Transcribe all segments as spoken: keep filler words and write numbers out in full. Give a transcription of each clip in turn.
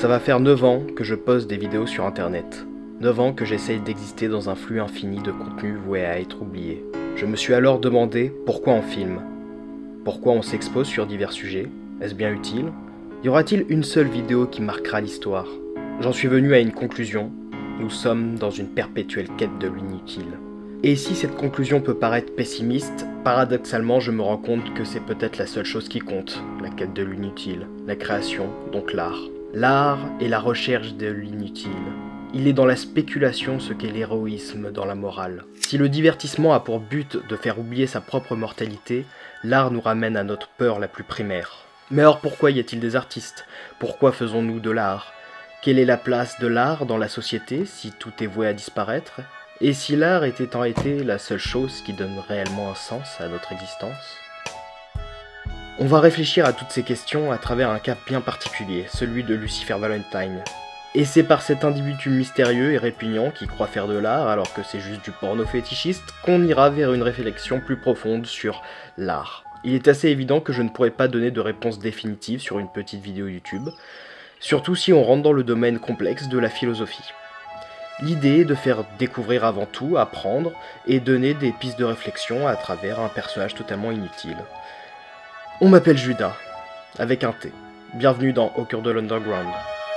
Ça va faire neuf ans que je poste des vidéos sur internet. neuf ans que j'essaye d'exister dans un flux infini de contenu voué à être oublié. Je me suis alors demandé pourquoi on filme. Pourquoi on s'expose sur divers sujets? Est-ce bien utile? Y aura-t-il une seule vidéo qui marquera l'histoire? J'en suis venu à une conclusion. Nous sommes dans une perpétuelle quête de l'inutile. Et si cette conclusion peut paraître pessimiste, paradoxalement je me rends compte que c'est peut-être la seule chose qui compte, la quête de l'inutile, la création, donc l'art. L'art est la recherche de l'inutile. Il est dans la spéculation ce qu'est l'héroïsme dans la morale. Si le divertissement a pour but de faire oublier sa propre mortalité, l'art nous ramène à notre peur la plus primaire. Mais alors pourquoi y a-t-il des artistes? Pourquoi faisons-nous de l'art? Quelle est la place de l'art dans la société si tout est voué à disparaître? Et si l'art était en été la seule chose qui donne réellement un sens à notre existence? On va réfléchir à toutes ces questions à travers un cas bien particulier, celui de Lucifer Valentine. Et c'est par cet individu mystérieux et répugnant qui croit faire de l'art alors que c'est juste du porno fétichiste qu'on ira vers une réflexion plus profonde sur l'art. Il est assez évident que je ne pourrais pas donner de réponse définitive sur une petite vidéo YouTube, surtout si on rentre dans le domaine complexe de la philosophie. L'idée est de faire découvrir avant tout, apprendre et donner des pistes de réflexion à travers un personnage totalement inutile. On m'appelle Judas, avec un T. Bienvenue dans Au cœur de l'Underground.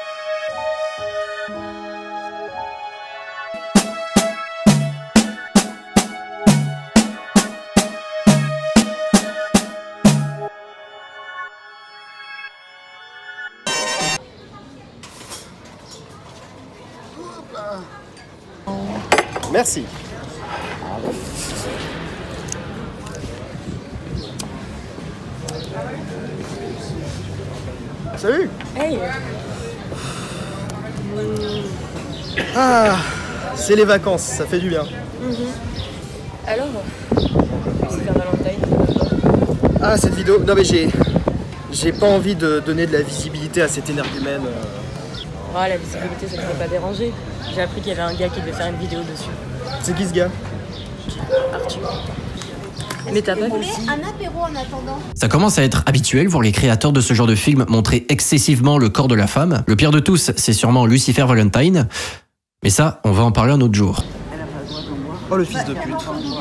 Merci. Salut. Hey. Ah, c'est les vacances, ça fait du bien. Mm-hmm. Alors, Lucifer Valentine. Ah, cette vidéo. Non mais j'ai, j'ai pas envie de donner de la visibilité à cet énergumène. Ah, la visibilité, ça ne devrait pas déranger. J'ai appris qu'il y avait un gars qui devait faire une vidéo dessus. C'est qui ce gars? Arthur. Mais t'as pas vu un apéro en attendant. Ça commence à être habituel pour les créateurs de ce genre de film montrer excessivement le corps de la femme. Le pire de tous, c'est sûrement Lucifer Valentine. Mais ça, on va en parler un autre jour. Oh le fils de pute.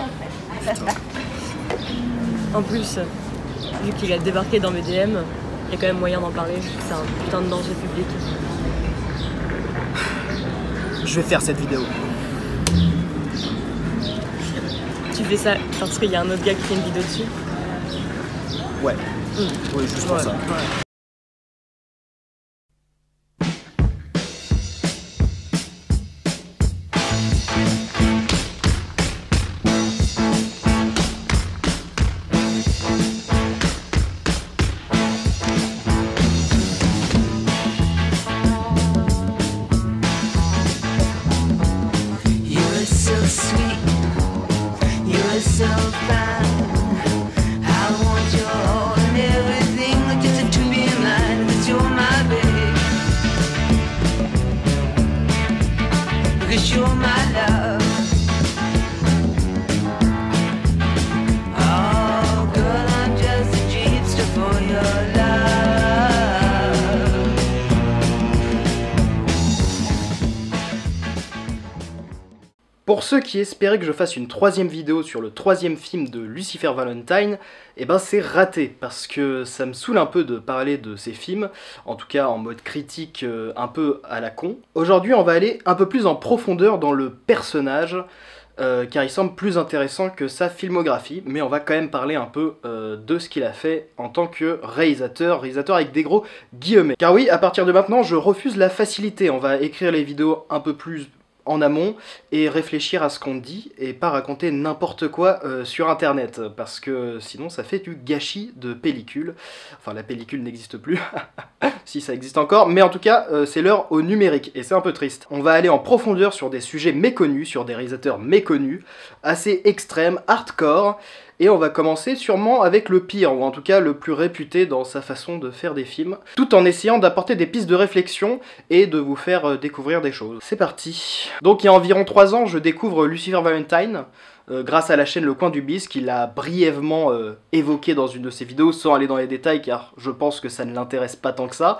En plus, vu qu'il a débarqué dans mes D M, il y a quand même moyen d'en parler. C'est un putain de danger public. Je vais faire cette vidéo. Tu fais ça parce qu'il y a un autre gars qui fait une vidéo dessus? Ouais. Mmh. Oui, juste pour Ouais, ça. ouais. So fine, I want your all and everything, just to be mine, 'cause you're my babe, because you're my love. Oh, girl, I'm just a dreamster for your love. Pour ceux qui espéraient que je fasse une troisième vidéo sur le troisième film de Lucifer Valentine, eh ben c'est raté, parce que ça me saoule un peu de parler de ces films, en tout cas en mode critique euh, un peu à la con. Aujourd'hui on va aller un peu plus en profondeur dans le personnage, euh, car il semble plus intéressant que sa filmographie, mais on va quand même parler un peu euh, de ce qu'il a fait en tant que réalisateur, réalisateur avec des gros guillemets. Car oui, à partir de maintenant, je refuse la facilité, on va écrire les vidéos un peu plus en amont et réfléchir à ce qu'on dit et pas raconter n'importe quoi euh, sur internet, parce que sinon ça fait du gâchis de pellicule. Enfin la pellicule n'existe plus, si ça existe encore, mais en tout cas euh, c'est l'heure au numérique et c'est un peu triste. On va aller en profondeur sur des sujets méconnus, sur des réalisateurs méconnus, assez extrêmes, hardcore, et on va commencer sûrement avec le pire, ou en tout cas le plus réputé dans sa façon de faire des films, tout en essayant d'apporter des pistes de réflexion et de vous faire euh, découvrir des choses. C'est parti. Donc il y a environ trois ans, je découvre Lucifer Valentine, euh, grâce à la chaîne Le Coin du Bis, qui l'a brièvement euh, évoqué dans une de ses vidéos, sans aller dans les détails, car je pense que ça ne l'intéresse pas tant que ça.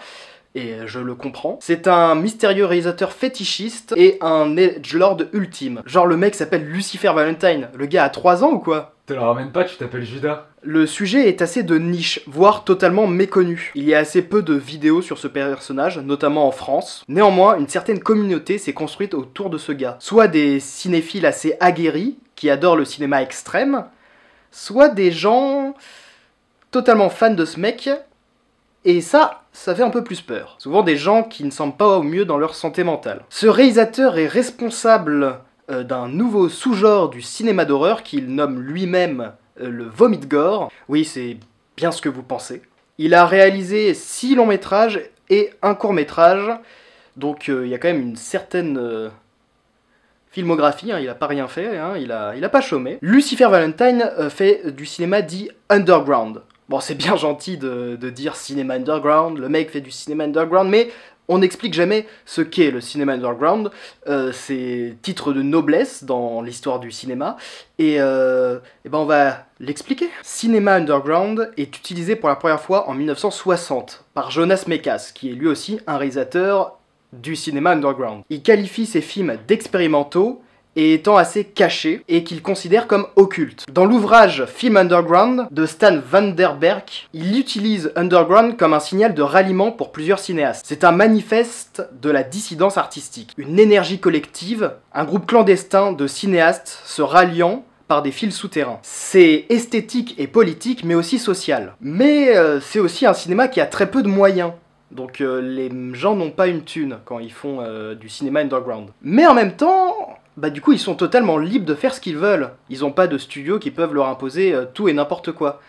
et je le comprends. C'est un mystérieux réalisateur fétichiste et un edgelord ultime. Genre le mec s'appelle Lucifer Valentine, le gars a trois ans ou quoi? Te le ramène pas, tu t'appelles Judas. Le sujet est assez de niche, voire totalement méconnu. Il y a assez peu de vidéos sur ce personnage, notamment en France. Néanmoins, une certaine communauté s'est construite autour de ce gars. Soit des cinéphiles assez aguerris, qui adorent le cinéma extrême, soit des gens totalement fans de ce mec, et ça, ça fait un peu plus peur. Souvent des gens qui ne semblent pas au mieux dans leur santé mentale. Ce réalisateur est responsable euh, d'un nouveau sous-genre du cinéma d'horreur qu'il nomme lui-même euh, le vomit gore. Oui, c'est bien ce que vous pensez. Il a réalisé six longs métrages et un court métrage, donc euh, il y a quand même une certaine euh, filmographie, hein, il a pas rien fait, hein, il, a, il a pas chômé. Lucifer Valentine euh, fait du cinéma dit underground. Bon, c'est bien gentil de, de dire cinéma underground, le mec fait du cinéma underground, mais on n'explique jamais ce qu'est le cinéma underground. Euh, c'est titre de noblesse dans l'histoire du cinéma, et, euh, et ben on va l'expliquer. Cinéma underground est utilisé pour la première fois en mille neuf cent soixante par Jonas Mekas, qui est lui aussi un réalisateur du cinéma underground. Il qualifie ses films d'expérimentaux et étant assez cachés, et qu'il considère comme occultes. Dans l'ouvrage Film Underground de Stan Vanderberg, il utilise underground comme un signal de ralliement pour plusieurs cinéastes. C'est un manifeste de la dissidence artistique, une énergie collective, un groupe clandestin de cinéastes se ralliant par des fils souterrains. C'est esthétique et politique, mais aussi social. Mais euh, c'est aussi un cinéma qui a très peu de moyens. Donc euh, les gens n'ont pas une thune quand ils font euh, du cinéma underground. Mais en même temps, bah du coup ils sont totalement libres de faire ce qu'ils veulent. Ils n'ont pas de studio qui peuvent leur imposer euh, tout et n'importe quoi.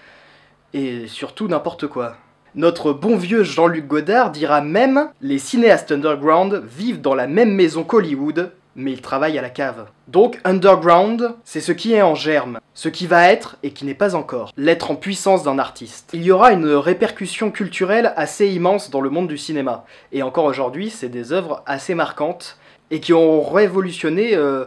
Et surtout n'importe quoi. Notre bon vieux Jean-Luc Godard dira même « Les cinéastes underground vivent dans la même maison qu'Hollywood, mais ils travaillent à la cave. » Donc underground, c'est ce qui est en germe, ce qui va être et qui n'est pas encore, l'être en puissance d'un artiste. Il y aura une répercussion culturelle assez immense dans le monde du cinéma, et encore aujourd'hui, c'est des œuvres assez marquantes, et qui ont révolutionné euh,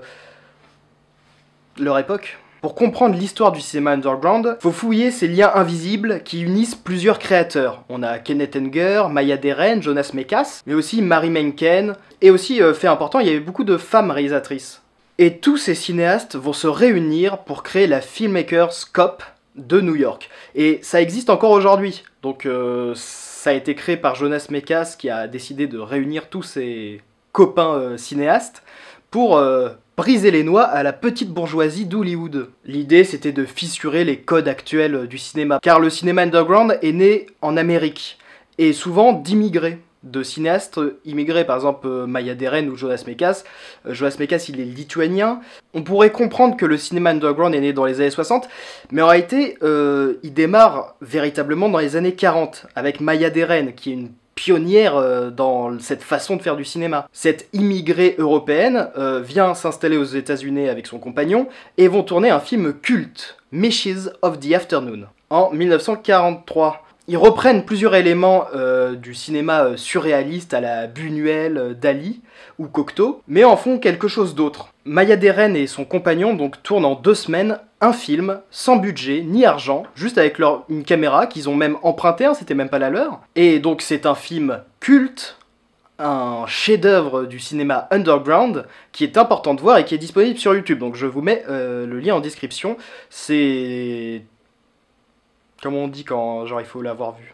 leur époque. Pour comprendre l'histoire du cinéma underground, faut fouiller ces liens invisibles qui unissent plusieurs créateurs. On a Kenneth Anger, Maya Deren, Jonas Mekas, mais aussi Mary Menken, et aussi, euh, fait important, il y avait beaucoup de femmes réalisatrices. Et tous ces cinéastes vont se réunir pour créer la Filmmakers Cop de New York. Et ça existe encore aujourd'hui. Donc euh, ça a été créé par Jonas Mekas qui a décidé de réunir tous ses copains euh, cinéastes pour euh, briser les noix à la petite bourgeoisie d'Hollywood. L'idée c'était de fissurer les codes actuels euh, du cinéma, car le cinéma underground est né en Amérique, et souvent d'immigrés, de cinéastes immigrés, par exemple euh, Maya Deren ou Jonas Mekas. Euh, Jonas Mekas il est lituanien. On pourrait comprendre que le cinéma underground est né dans les années soixante, mais en réalité euh, il démarre véritablement dans les années quarante, avec Maya Deren, qui est une pionnière euh, dans cette façon de faire du cinéma. Cette immigrée européenne euh, vient s'installer aux États-Unis avec son compagnon et vont tourner un film culte, Mishes of the Afternoon, en mille neuf cent quarante-trois. Ils reprennent plusieurs éléments euh, du cinéma euh, surréaliste à la Buñuel, euh, Dali ou Cocteau, mais en font quelque chose d'autre. Maya Deren et son compagnon donc tournent en deux semaines un film sans budget ni argent, juste avec leur, une caméra qu'ils ont même emprunté, hein, c'était même pas la leur. Et donc c'est un film culte, un chef-d'œuvre du cinéma underground qui est important de voir et qui est disponible sur YouTube. Donc je vous mets euh, le lien en description. C'est... Comme on dit quand genre il faut l'avoir vu.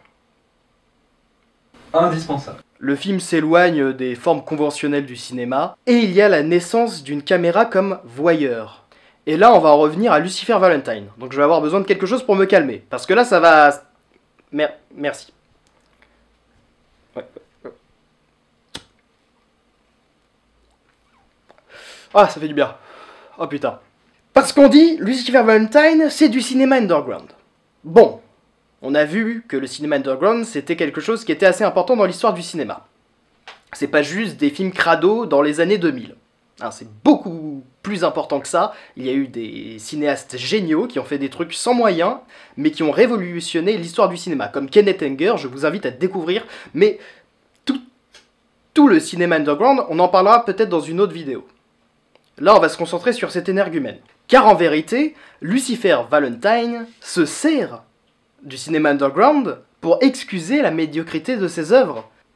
Indispensable. Le film s'éloigne des formes conventionnelles du cinéma, et il y a la naissance d'une caméra comme voyeur. Et là, on va en revenir à Lucifer Valentine. Donc je vais avoir besoin de quelque chose pour me calmer, parce que là, ça va... Mer... Merci. Ouais. Ah, ça fait du bien. Oh putain. Parce qu'on dit, Lucifer Valentine, c'est du cinéma underground. Bon. On a vu que le cinéma underground, c'était quelque chose qui était assez important dans l'histoire du cinéma. C'est pas juste des films crado dans les années deux mille. Hein, c'est beaucoup plus important que ça. Il y a eu des cinéastes géniaux qui ont fait des trucs sans moyens, mais qui ont révolutionné l'histoire du cinéma. Comme Kenneth Anger, je vous invite à découvrir, mais tout, tout le cinéma underground, on en parlera peut-être dans une autre vidéo. Là, on va se concentrer sur cet énergumène. Car en vérité, Lucifer Valentine se sert du cinéma underground pour excuser la médiocrité de ses œuvres.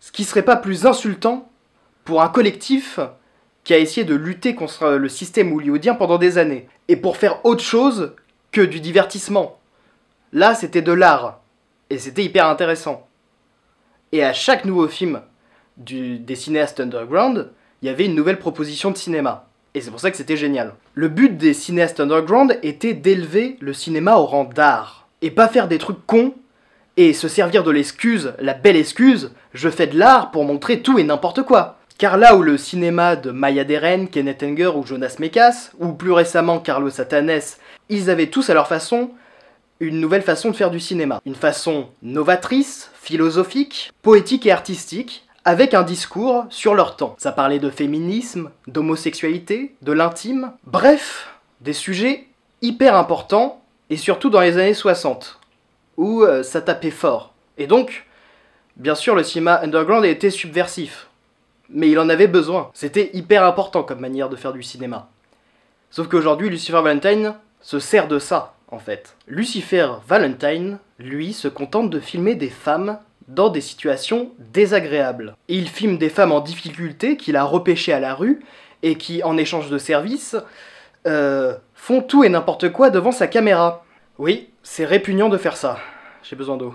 Ce qui serait pas plus insultant pour un collectif qui a essayé de lutter contre le système hollywoodien pendant des années, et pour faire autre chose que du divertissement. Là, c'était de l'art, et c'était hyper intéressant. Et à chaque nouveau film du, des cinéastes underground, il y avait une nouvelle proposition de cinéma. Et c'est pour ça que c'était génial. Le but des cinéastes underground était d'élever le cinéma au rang d'art, et pas faire des trucs cons, et se servir de l'excuse, la belle excuse, je fais de l'art pour montrer tout et n'importe quoi. Car là où le cinéma de Maya Deren, Kenneth Anger ou Jonas Mekas, ou plus récemment Carlos Satanes, ils avaient tous à leur façon une nouvelle façon de faire du cinéma. Une façon novatrice, philosophique, poétique et artistique, avec un discours sur leur temps. Ça parlait de féminisme, d'homosexualité, de l'intime, bref, des sujets hyper importants, et surtout dans les années soixante, où euh, ça tapait fort. Et donc, bien sûr, le cinéma underground était subversif. Mais il en avait besoin. C'était hyper important comme manière de faire du cinéma. Sauf qu'aujourd'hui, Lucifer Valentine se sert de ça, en fait. Lucifer Valentine, lui, se contente de filmer des femmes dans des situations désagréables. Il filme des femmes en difficulté qu'il a repêchées à la rue et qui, en échange de services, euh, font tout et n'importe quoi devant sa caméra. Oui, c'est répugnant de faire ça. J'ai besoin d'eau.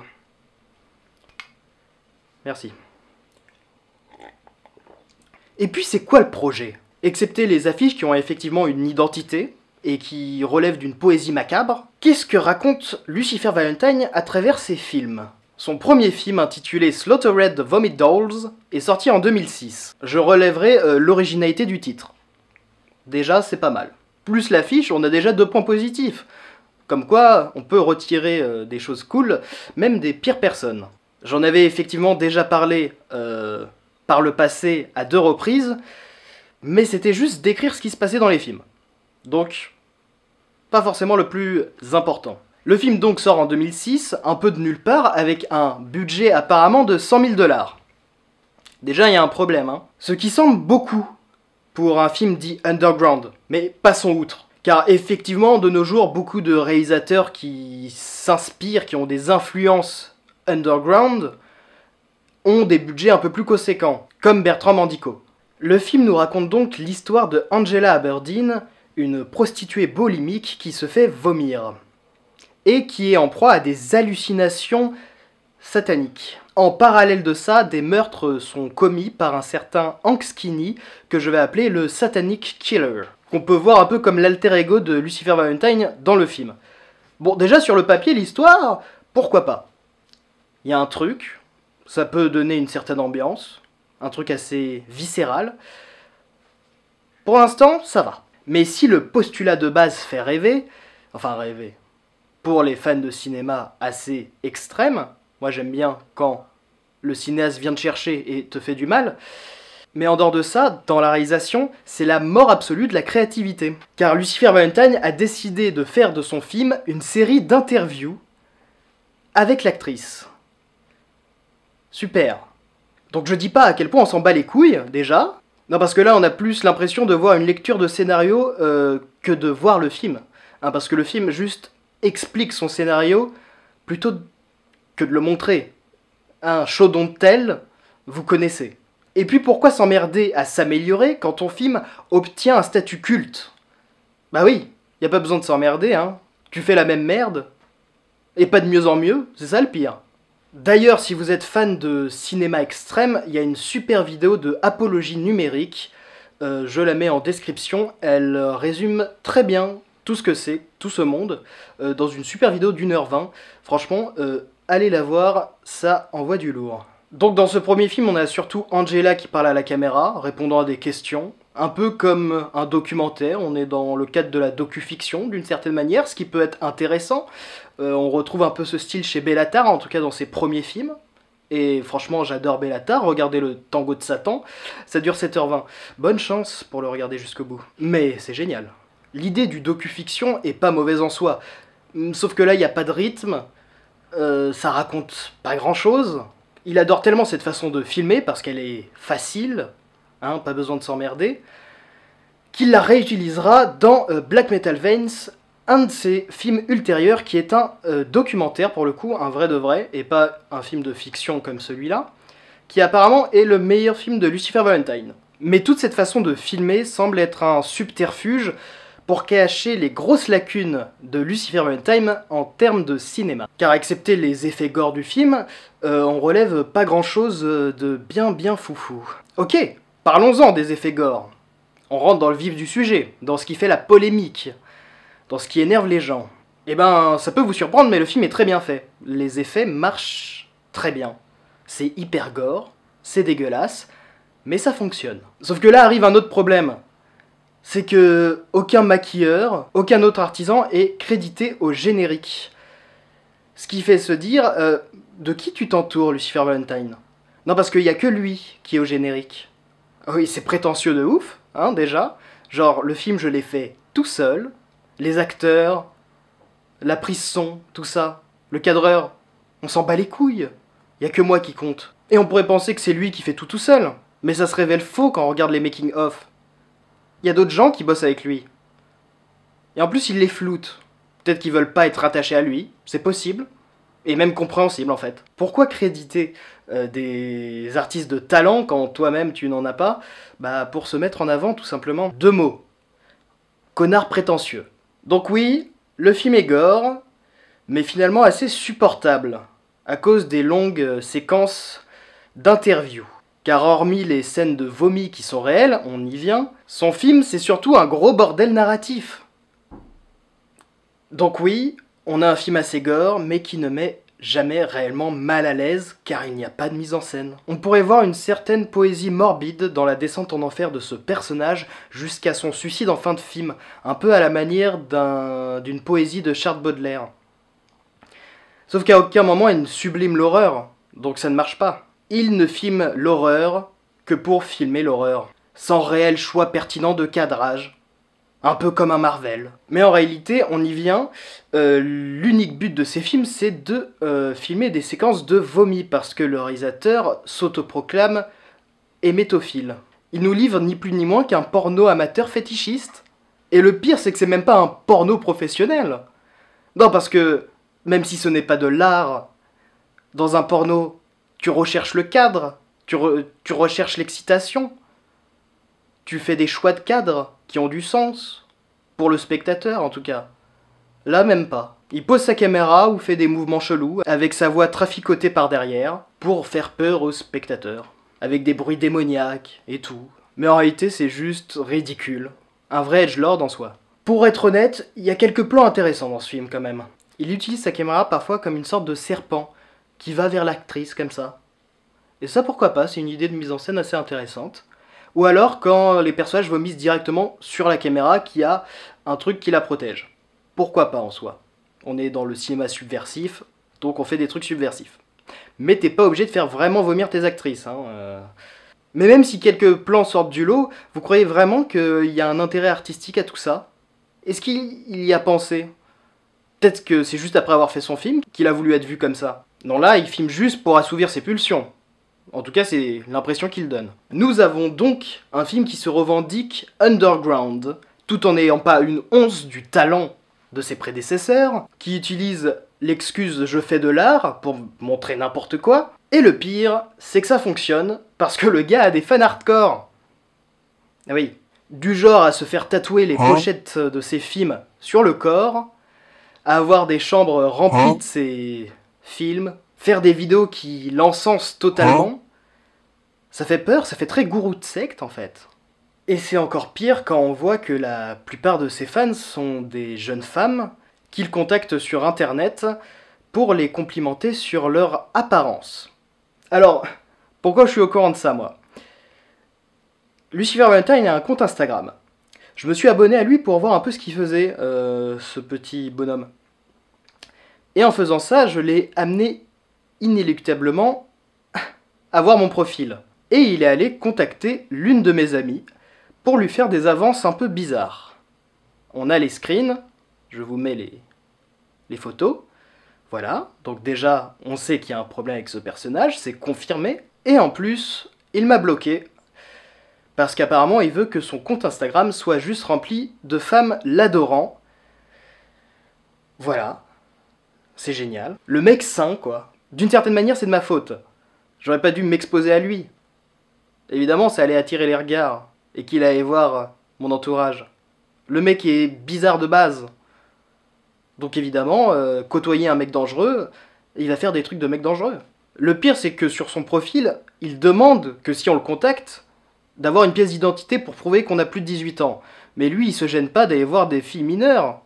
Merci. Et puis c'est quoi le projet? Excepté les affiches qui ont effectivement une identité et qui relèvent d'une poésie macabre, qu'est-ce que raconte Lucifer Valentine à travers ses films? Son premier film, intitulé Slaughtered the Vomit Dolls, est sorti en deux mille six. Je relèverai euh, l'originalité du titre. Déjà, c'est pas mal. Plus l'affiche, on a déjà deux points positifs. Comme quoi, on peut retirer euh, des choses cool, même des pires personnes. J'en avais effectivement déjà parlé euh, par le passé à deux reprises, mais c'était juste décrire ce qui se passait dans les films. Donc, pas forcément le plus important. Le film donc sort en deux mille six, un peu de nulle part, avec un budget apparemment de cent mille dollars. Déjà, il y a un problème, hein. Ce qui semble beaucoup pour un film dit underground, mais passons outre. Car effectivement, de nos jours, beaucoup de réalisateurs qui s'inspirent, qui ont des influences underground, ont des budgets un peu plus conséquents, comme Bertrand Mandico. Le film nous raconte donc l'histoire de Angela Aberdeen, une prostituée boulimique qui se fait vomir, et qui est en proie à des hallucinations sataniques. En parallèle de ça, des meurtres sont commis par un certain Hank Skinny, que je vais appeler le Satanic Killer, qu'on peut voir un peu comme l'alter ego de Lucifer Valentine dans le film. Bon, déjà sur le papier, l'histoire, pourquoi pas? Il y a un truc, ça peut donner une certaine ambiance, un truc assez viscéral. Pour l'instant, ça va. Mais si le postulat de base fait rêver, enfin rêver, pour les fans de cinéma assez extrêmes, moi j'aime bien quand le cinéaste vient te chercher et te fait du mal, mais en dehors de ça, dans la réalisation, c'est la mort absolue de la créativité. Car Lucifer Valentine a décidé de faire de son film une série d'interviews avec l'actrice. Super. Donc je dis pas à quel point on s'en bat les couilles, déjà. Non, parce que là, on a plus l'impression de voir une lecture de scénario euh, que de voir le film. Hein, parce que le film juste explique son scénario plutôt que de le montrer. Un show dont tel, vous connaissez. Et puis pourquoi s'emmerder à s'améliorer quand ton film obtient un statut culte? Bah oui, y a pas besoin de s'emmerder, hein. Tu fais la même merde, et pas de mieux en mieux, c'est ça le pire. D'ailleurs, si vous êtes fan de cinéma extrême, il y a une super vidéo de Apologie numérique, euh, je la mets en description, elle euh, résume très bien tout ce que c'est, tout ce monde, euh, dans une super vidéo d'une heure vingt. Franchement, euh, allez la voir, ça envoie du lourd. Donc dans ce premier film, on a surtout Angela qui parle à la caméra, répondant à des questions, un peu comme un documentaire, on est dans le cadre de la docu-fiction d'une certaine manière, ce qui peut être intéressant. Euh, on retrouve un peu ce style chez Béla Tarr, en tout cas dans ses premiers films. Et franchement, j'adore Béla Tarr, regardez le Tango de Satan, ça dure sept heures vingt. Bonne chance pour le regarder jusqu'au bout. Mais c'est génial. L'idée du docu-fiction est pas mauvaise en soi. Sauf que là, il n'y a pas de rythme, euh, ça raconte pas grand-chose. Il adore tellement cette façon de filmer, parce qu'elle est facile, hein, pas besoin de s'emmerder, qu'il la réutilisera dans euh, Black Metal Veins, un de ses films ultérieurs qui est un euh, documentaire pour le coup, un vrai de vrai, et pas un film de fiction comme celui-là, qui apparemment est le meilleur film de Lucifer Valentine. Mais toute cette façon de filmer semble être un subterfuge pour cacher les grosses lacunes de Lucifer Valentine en termes de cinéma. Car excepté les effets gore du film, euh, on relève pas grand chose de bien bien foufou. Ok, parlons-en des effets gore. On rentre dans le vif du sujet, dans ce qui fait la polémique, dans ce qui énerve les gens. Eh ben, ça peut vous surprendre, mais le film est très bien fait. Les effets marchent très bien. C'est hyper gore, c'est dégueulasse, mais ça fonctionne. Sauf que là arrive un autre problème. C'est que aucun maquilleur, aucun autre artisan est crédité au générique. Ce qui fait se dire, euh, de qui tu t'entoures, Lucifer Valentine? Non, parce qu'il n'y a que lui qui est au générique. Oui, c'est prétentieux de ouf, hein, déjà. Genre, le film, je l'ai fait tout seul. Les acteurs, la prise son, tout ça. Le cadreur, on s'en bat les couilles. Il n'y a que moi qui compte. Et on pourrait penser que c'est lui qui fait tout tout seul. Mais ça se révèle faux quand on regarde les making-of. Il y a d'autres gens qui bossent avec lui. Et en plus, il les floute. Peut-être qu'ils veulent pas être attachés à lui, c'est possible. Et même compréhensible, en fait. Pourquoi créditer euh, des artistes de talent quand toi-même tu n'en as pas? Bah, pour se mettre en avant, tout simplement. Deux mots. Connard prétentieux. Donc oui, le film est gore, mais finalement assez supportable, à cause des longues euh, séquences d'interviews. Car hormis les scènes de vomi qui sont réelles, on y vient, son film c'est surtout un gros bordel narratif. Donc oui, on a un film assez gore, mais qui ne met jamais réellement mal à l'aise, car il n'y a pas de mise en scène. On pourrait voir une certaine poésie morbide dans la descente en enfer de ce personnage, jusqu'à son suicide en fin de film, un peu à la manière d'un, d'une poésie de Charles Baudelaire. Sauf qu'à aucun moment il ne sublime l'horreur, donc ça ne marche pas. Il ne filme l'horreur que pour filmer l'horreur, sans réel choix pertinent de cadrage, un peu comme un Marvel. Mais en réalité, on y vient, euh, l'unique but de ces films, c'est de euh, filmer des séquences de vomi, parce que le réalisateur s'autoproclame hémétophile. Il nous livre ni plus ni moins qu'un porno amateur fétichiste. Et le pire, c'est que c'est même pas un porno professionnel. Non, parce que, même si ce n'est pas de l'art, dans un porno, tu recherches le cadre, tu, re, tu recherches l'excitation, tu fais des choix de cadre qui ont du sens, pour le spectateur en tout cas. Là même pas. Il pose sa caméra ou fait des mouvements chelous, avec sa voix traficotée par derrière, pour faire peur au spectateur, avec des bruits démoniaques et tout. Mais en réalité c'est juste ridicule. Un vrai edgelord en soi. Pour être honnête, il y a quelques plans intéressants dans ce film quand même. Il utilise sa caméra parfois comme une sorte de serpent, qui va vers l'actrice comme ça. Et ça pourquoi pas, c'est une idée de mise en scène assez intéressante. Ou alors quand les personnages vomissent directement sur la caméra qui a un truc qui la protège. Pourquoi pas en soi. On est dans le cinéma subversif, donc on fait des trucs subversifs. Mais t'es pas obligé de faire vraiment vomir tes actrices. Hein, euh... Mais même si quelques plans sortent du lot, vous croyez vraiment qu'il y a un intérêt artistique à tout ça? Est-ce qu'il y a pensé? Peut-être que c'est juste après avoir fait son film qu'il a voulu être vu comme ça. Non, là, il filme juste pour assouvir ses pulsions. En tout cas, c'est l'impression qu'il donne. Nous avons donc un film qui se revendique underground, tout en n'ayant pas une once du talent de ses prédécesseurs, qui utilise l'excuse « je fais de l'art » pour montrer n'importe quoi. Et le pire, c'est que ça fonctionne, parce que le gars a des fans hardcore. Ah oui, du genre à se faire tatouer les Hein pochettes de ses films sur le corps, à avoir des chambres remplies Hein de ses films, faire des vidéos qui l'encensent totalement, ça fait peur, ça fait très gourou de secte en fait. Et c'est encore pire quand on voit que la plupart de ses fans sont des jeunes femmes qu'il contacte sur internet pour les complimenter sur leur apparence. Alors, pourquoi je suis au courant de ça moi? Lucifer Valentine a un compte Instagram. Je me suis abonné à lui pour voir un peu ce qu'il faisait, euh, ce petit bonhomme. Et en faisant ça, je l'ai amené inéluctablement à voir mon profil. Et il est allé contacter l'une de mes amies pour lui faire des avances un peu bizarres. On a les screens, je vous mets les, les photos. Voilà, donc déjà, on sait qu'il y a un problème avec ce personnage, c'est confirmé. Et en plus, il m'a bloqué. Parce qu'apparemment, il veut que son compte Instagram soit juste rempli de femmes l'adorant. Voilà. C'est génial. Le mec sain, quoi. D'une certaine manière, c'est de ma faute. J'aurais pas dû m'exposer à lui. Évidemment, ça allait attirer les regards, et qu'il allait voir mon entourage. Le mec est bizarre de base. Donc évidemment, euh, côtoyer un mec dangereux, il va faire des trucs de mec dangereux. Le pire, c'est que sur son profil, il demande que si on le contacte, d'avoir une pièce d'identité pour prouver qu'on a plus de dix-huit ans. Mais lui, il se gêne pas d'aller voir des filles mineures.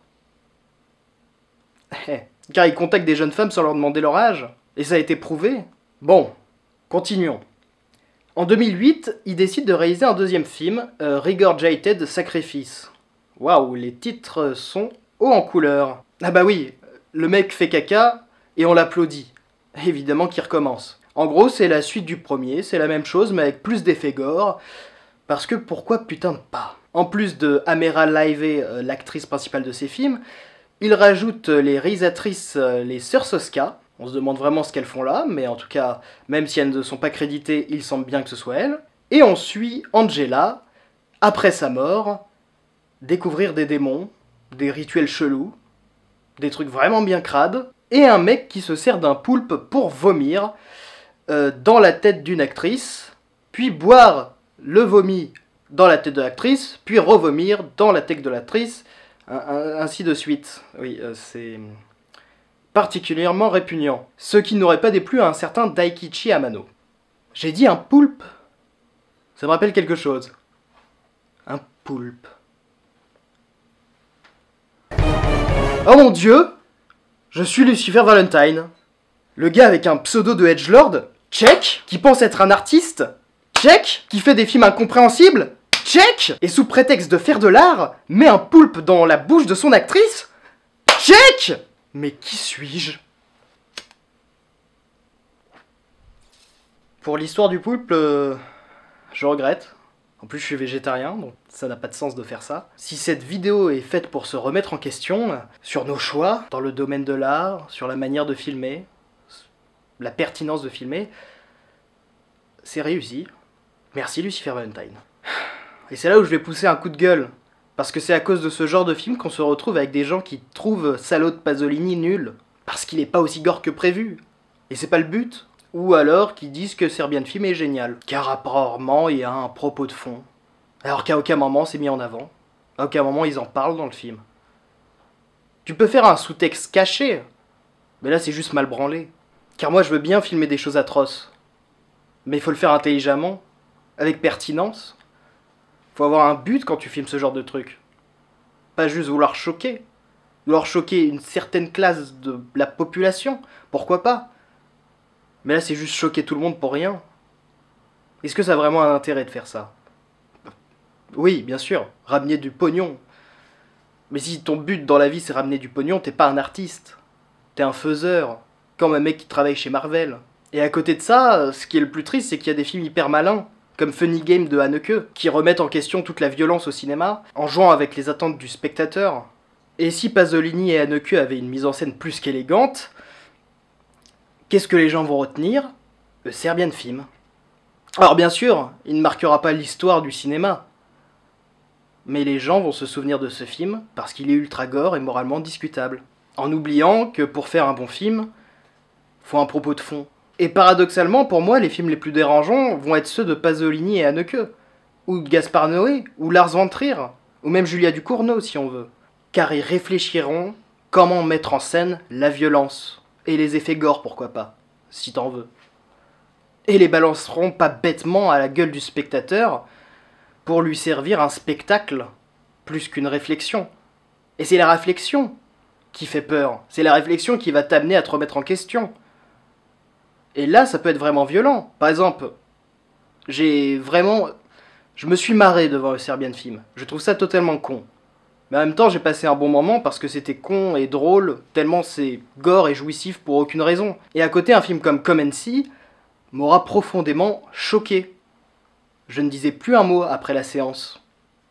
Car il contacte des jeunes femmes sans leur demander leur âge. Et ça a été prouvé. Bon, continuons. En deux mille huit, il décide de réaliser un deuxième film, euh, Regurgitated Sacrifice. Waouh, les titres sont hauts en couleur. Ah bah oui, le mec fait caca et on l'applaudit. Évidemment qu'il recommence. En gros, c'est la suite du premier, c'est la même chose mais avec plus d'effets gore. Parce que pourquoi putain de pas? En plus de Amera Laivey, euh, l'actrice principale de ces films, il rajoute les réalisatrices, euh, les sœurs Soska. On se demande vraiment ce qu'elles font là, mais en tout cas, même si elles ne sont pas créditées, il semble bien que ce soit elles. Et on suit Angela, après sa mort, découvrir des démons, des rituels chelous, des trucs vraiment bien crades, et un mec qui se sert d'un poulpe pour vomir euh, dans la tête d'une actrice, puis boire le vomi dans la tête de l'actrice, puis revomir dans la tête de l'actrice, ainsi de suite. Oui, euh, c'est particulièrement répugnant. Ce qui n'aurait pas déplu à un certain Daikichi Amano. J'ai dit un poulpe. Ça me rappelle quelque chose. Un poulpe. Oh mon dieu! Je suis Lucifer Valentine. Le gars avec un pseudo de edgelord? Check. Qui pense être un artiste? Check. Qui fait des films incompréhensibles? Check. Et sous prétexte de faire de l'art, met un poulpe dans la bouche de son actrice? Check. Mais qui suis-je? Pour l'histoire du poulpe, euh, je regrette. En plus, je suis végétarien, donc ça n'a pas de sens de faire ça. Si cette vidéo est faite pour se remettre en question, sur nos choix, dans le domaine de l'art, sur la manière de filmer, la pertinence de filmer, c'est réussi. Merci Lucifer Valentine. Et c'est là où je vais pousser un coup de gueule. Parce que c'est à cause de ce genre de film qu'on se retrouve avec des gens qui trouvent Salaud de Pasolini nul. Parce qu'il est pas aussi gore que prévu. Et c'est pas le but. Ou alors qui disent que Serbian Film est génial. Car apparemment il y a un propos de fond. Alors qu'à aucun moment c'est mis en avant. À aucun moment ils en parlent dans le film. Tu peux faire un sous-texte caché. Mais là c'est juste mal branlé. Car moi je veux bien filmer des choses atroces. Mais il faut le faire intelligemment. Avec pertinence. Faut avoir un but quand tu filmes ce genre de truc. Pas juste vouloir choquer. Vouloir choquer une certaine classe de la population. Pourquoi pas? Mais là c'est juste choquer tout le monde pour rien. Est-ce que ça a vraiment un intérêt de faire ça? Oui, bien sûr, ramener du pognon. Mais si ton but dans la vie c'est ramener du pognon, t'es pas un artiste. T'es un faiseur. Comme un mec qui travaille chez Marvel. Et à côté de ça, ce qui est le plus triste, c'est qu'il y a des films hyper malins. Comme Funny Game de Haneke, qui remettent en question toute la violence au cinéma, en jouant avec les attentes du spectateur. Et si Pasolini et Haneke avaient une mise en scène plus qu'élégante, qu'est-ce que les gens vont retenir? Le Serbian Film. Alors bien sûr, il ne marquera pas l'histoire du cinéma, mais les gens vont se souvenir de ce film parce qu'il est ultra gore et moralement discutable. En oubliant que pour faire un bon film, faut un propos de fond. Et paradoxalement, pour moi, les films les plus dérangeants vont être ceux de Pasolini et Haneke, ou de Gaspard Noé, ou Lars von Trier, ou même Julia Ducournau si on veut. Car ils réfléchiront comment mettre en scène la violence, et les effets gore pourquoi pas, si t'en veux. Et les balanceront pas bêtement à la gueule du spectateur, pour lui servir un spectacle, plus qu'une réflexion. Et c'est la réflexion qui fait peur, c'est la réflexion qui va t'amener à te remettre en question. Et là, ça peut être vraiment violent. Par exemple, j'ai vraiment... Je me suis marré devant le Serbian Film. Je trouve ça totalement con. Mais en même temps, j'ai passé un bon moment parce que c'était con et drôle, tellement c'est gore et jouissif pour aucune raison. Et à côté, un film comme Come and See m'aura profondément choqué. Je ne disais plus un mot après la séance.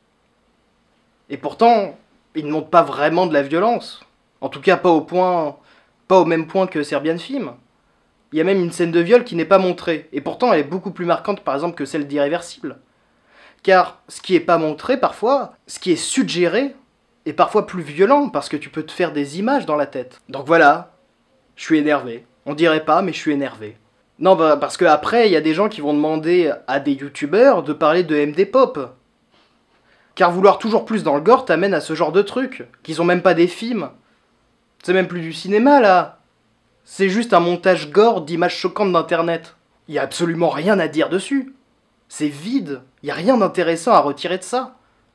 Et pourtant, il ne montre pas vraiment de la violence. En tout cas, pas au point... pas au même point que Serbian Film. Il y a même une scène de viol qui n'est pas montrée, et pourtant elle est beaucoup plus marquante par exemple que celle d'Irréversible. Car ce qui est pas montré parfois, ce qui est suggéré, est parfois plus violent, parce que tu peux te faire des images dans la tête. Donc voilà, je suis énervé. On dirait pas, mais je suis énervé. Non, bah, parce que après, il y a des gens qui vont demander à des youtubeurs de parler de M D pop. Car vouloir toujours plus dans le gore t'amène à ce genre de trucs, qu'ils ont même pas des films. C'est même plus du cinéma, là. C'est juste un montage gore d'images choquantes d'internet. Il y a absolument rien à dire dessus. C'est vide, il y a rien d'intéressant à retirer de ça.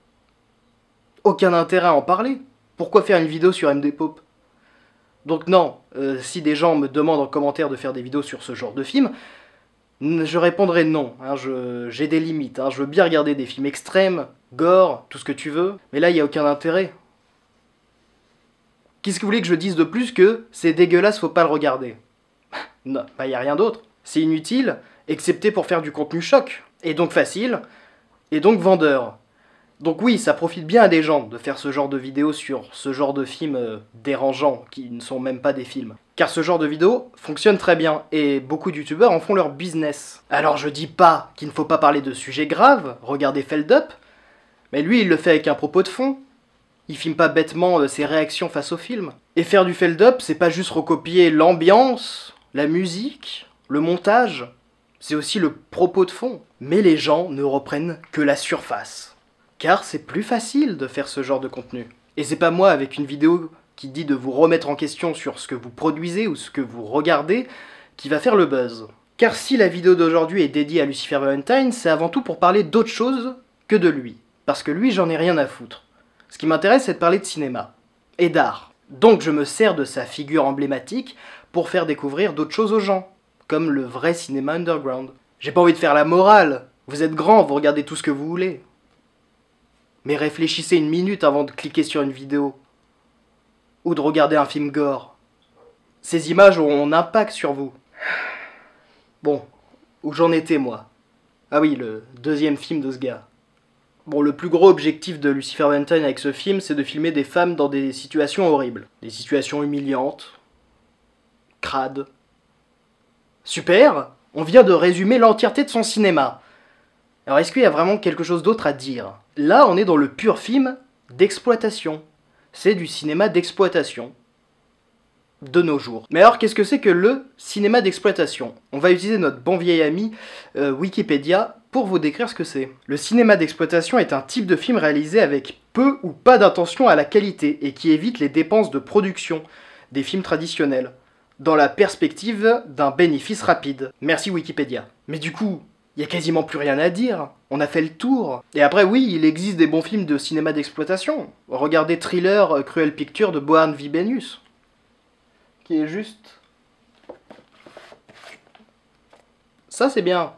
Aucun intérêt à en parler. Pourquoi faire une vidéo sur M D pop? Donc non, euh, si des gens me demandent en commentaire de faire des vidéos sur ce genre de film, je répondrai non, hein, je, j'ai des limites, hein, je veux bien regarder des films extrêmes, gore, tout ce que tu veux, mais là il n'y a aucun intérêt. Qu'est-ce que vous voulez que je dise de plus que c'est dégueulasse, faut pas le regarder? Non, bah y a rien d'autre. C'est inutile, excepté pour faire du contenu choc, et donc facile, et donc vendeur. Donc oui, ça profite bien à des gens de faire ce genre de vidéos sur ce genre de films euh, dérangeants, qui ne sont même pas des films. Car ce genre de vidéos fonctionne très bien, et beaucoup de youtubeurs en font leur business. Alors je dis pas qu'il ne faut pas parler de sujets graves, regardez Feld Up, mais lui il le fait avec un propos de fond. Il filme pas bêtement euh, ses réactions face au film. Et faire du Feld Up, c'est pas juste recopier l'ambiance, la musique, le montage, c'est aussi le propos de fond. Mais les gens ne reprennent que la surface. Car c'est plus facile de faire ce genre de contenu. Et c'est pas moi avec une vidéo qui dit de vous remettre en question sur ce que vous produisez ou ce que vous regardez qui va faire le buzz. Car si la vidéo d'aujourd'hui est dédiée à Lucifer Valentine, c'est avant tout pour parler d'autre chose que de lui. Parce que lui, j'en ai rien à foutre. Ce qui m'intéresse, c'est de parler de cinéma. Et d'art. Donc je me sers de sa figure emblématique pour faire découvrir d'autres choses aux gens. Comme le vrai cinéma underground. J'ai pas envie de faire la morale. Vous êtes grand, vous regardez tout ce que vous voulez. Mais réfléchissez une minute avant de cliquer sur une vidéo. Ou de regarder un film gore. Ces images auront un impact sur vous. Bon, où j'en étais moi? Ah oui, le deuxième film de ce gars. Bon, le plus gros objectif de Lucifer Valentine avec ce film, c'est de filmer des femmes dans des situations horribles. Des situations humiliantes. Crades. Super! On vient de résumer l'entièreté de son cinéma. Alors est-ce qu'il y a vraiment quelque chose d'autre à dire? Là, on est dans le pur film d'exploitation. C'est du cinéma d'exploitation. De nos jours. Mais alors, qu'est-ce que c'est que le cinéma d'exploitation? On va utiliser notre bon vieil ami euh, Wikipédia pour vous décrire ce que c'est. Le cinéma d'exploitation est un type de film réalisé avec peu ou pas d'attention à la qualité et qui évite les dépenses de production des films traditionnels, dans la perspective d'un bénéfice rapide. Merci Wikipédia. Mais du coup, il y a quasiment plus rien à dire. On a fait le tour. Et après, oui, il existe des bons films de cinéma d'exploitation. Regardez Thriller, Cruel Picture de Bohan Vibenius. Qui est juste... Ça, c'est bien.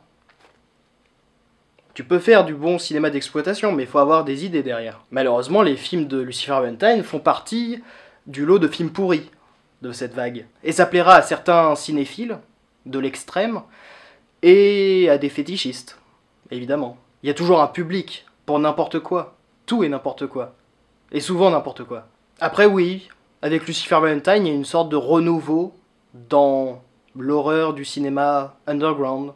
Tu peux faire du bon cinéma d'exploitation, mais il faut avoir des idées derrière. Malheureusement, les films de Lucifer Valentine font partie du lot de films pourris de cette vague. Et ça plaira à certains cinéphiles, de l'extrême, et à des fétichistes, évidemment. Il y a toujours un public pour n'importe quoi. Tout et n'importe quoi. Et souvent n'importe quoi. Après oui, avec Lucifer Valentine, il y a une sorte de renouveau dans l'horreur du cinéma underground.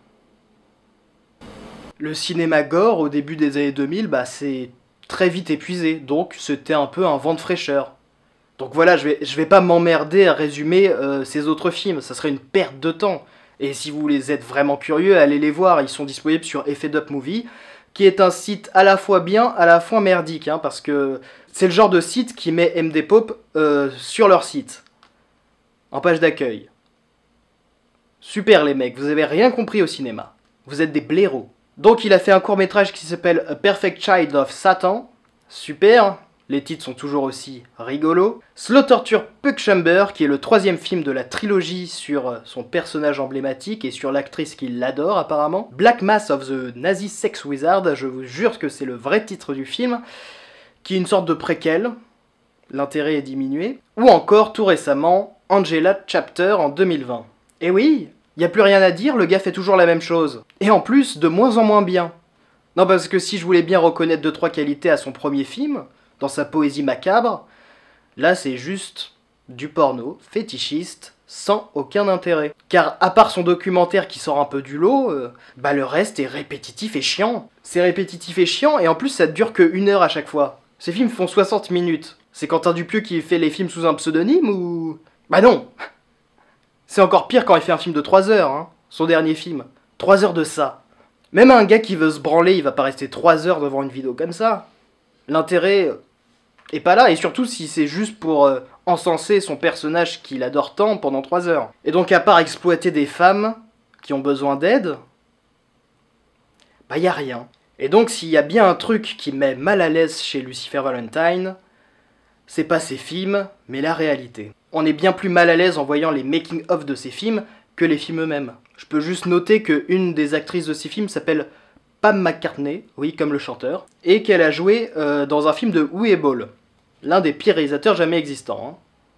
Le cinéma gore, au début des années deux mille, bah c'est très vite épuisé, donc c'était un peu un vent de fraîcheur. Donc voilà, je vais, je vais pas m'emmerder à résumer euh, ces autres films, ça serait une perte de temps. Et si vous les êtes vraiment curieux, allez les voir, ils sont disponibles sur Effed Up Movie, qui est un site à la fois bien, à la fois merdique, hein, parce que c'est le genre de site qui met M D Pop euh, sur leur site, en page d'accueil. Super les mecs, vous avez rien compris au cinéma, vous êtes des blaireaux. Donc il a fait un court-métrage qui s'appelle A Perfect Child of Satan, super. Les titres sont toujours aussi rigolos. Slow Torture Puck Chamber, qui est le troisième film de la trilogie sur son personnage emblématique et sur l'actrice qui l'adore apparemment. Black Mass of the Nazi Sex Wizard, je vous jure que c'est le vrai titre du film, qui est une sorte de préquel, l'intérêt est diminué. Ou encore, tout récemment, Angela Chapter en deux mille vingt. Et oui, il n'y a plus rien à dire, le gars fait toujours la même chose. Et en plus, de moins en moins bien. Non, parce que si je voulais bien reconnaître deux trois qualités à son premier film, dans sa poésie macabre, là c'est juste du porno fétichiste sans aucun intérêt. Car à part son documentaire qui sort un peu du lot, euh, bah le reste est répétitif et chiant. C'est répétitif et chiant et en plus ça dure que une heure à chaque fois. Ces films font soixante minutes. C'est Quentin Dupieux qui fait les films sous un pseudonyme ou... Bah non. C'est encore pire quand il fait un film de trois heures, hein, son dernier film. trois heures de ça. Même un gars qui veut se branler, il va pas rester trois heures devant une vidéo comme ça. L'intérêt est pas là, et surtout si c'est juste pour euh, encenser son personnage qu'il adore tant pendant trois heures. Et donc à part exploiter des femmes qui ont besoin d'aide, bah y a rien. Et donc s'il y a bien un truc qui me met mal à l'aise chez Lucifer Valentine, c'est pas ses films, mais la réalité. On est bien plus mal à l'aise en voyant les making-of de ces films que les films eux-mêmes. Je peux juste noter qu'une des actrices de ces films s'appelle Pam McCartney, oui, comme le chanteur, et qu'elle a joué euh, dans un film de Uwe Boll, l'un des pires réalisateurs jamais existants. Hein.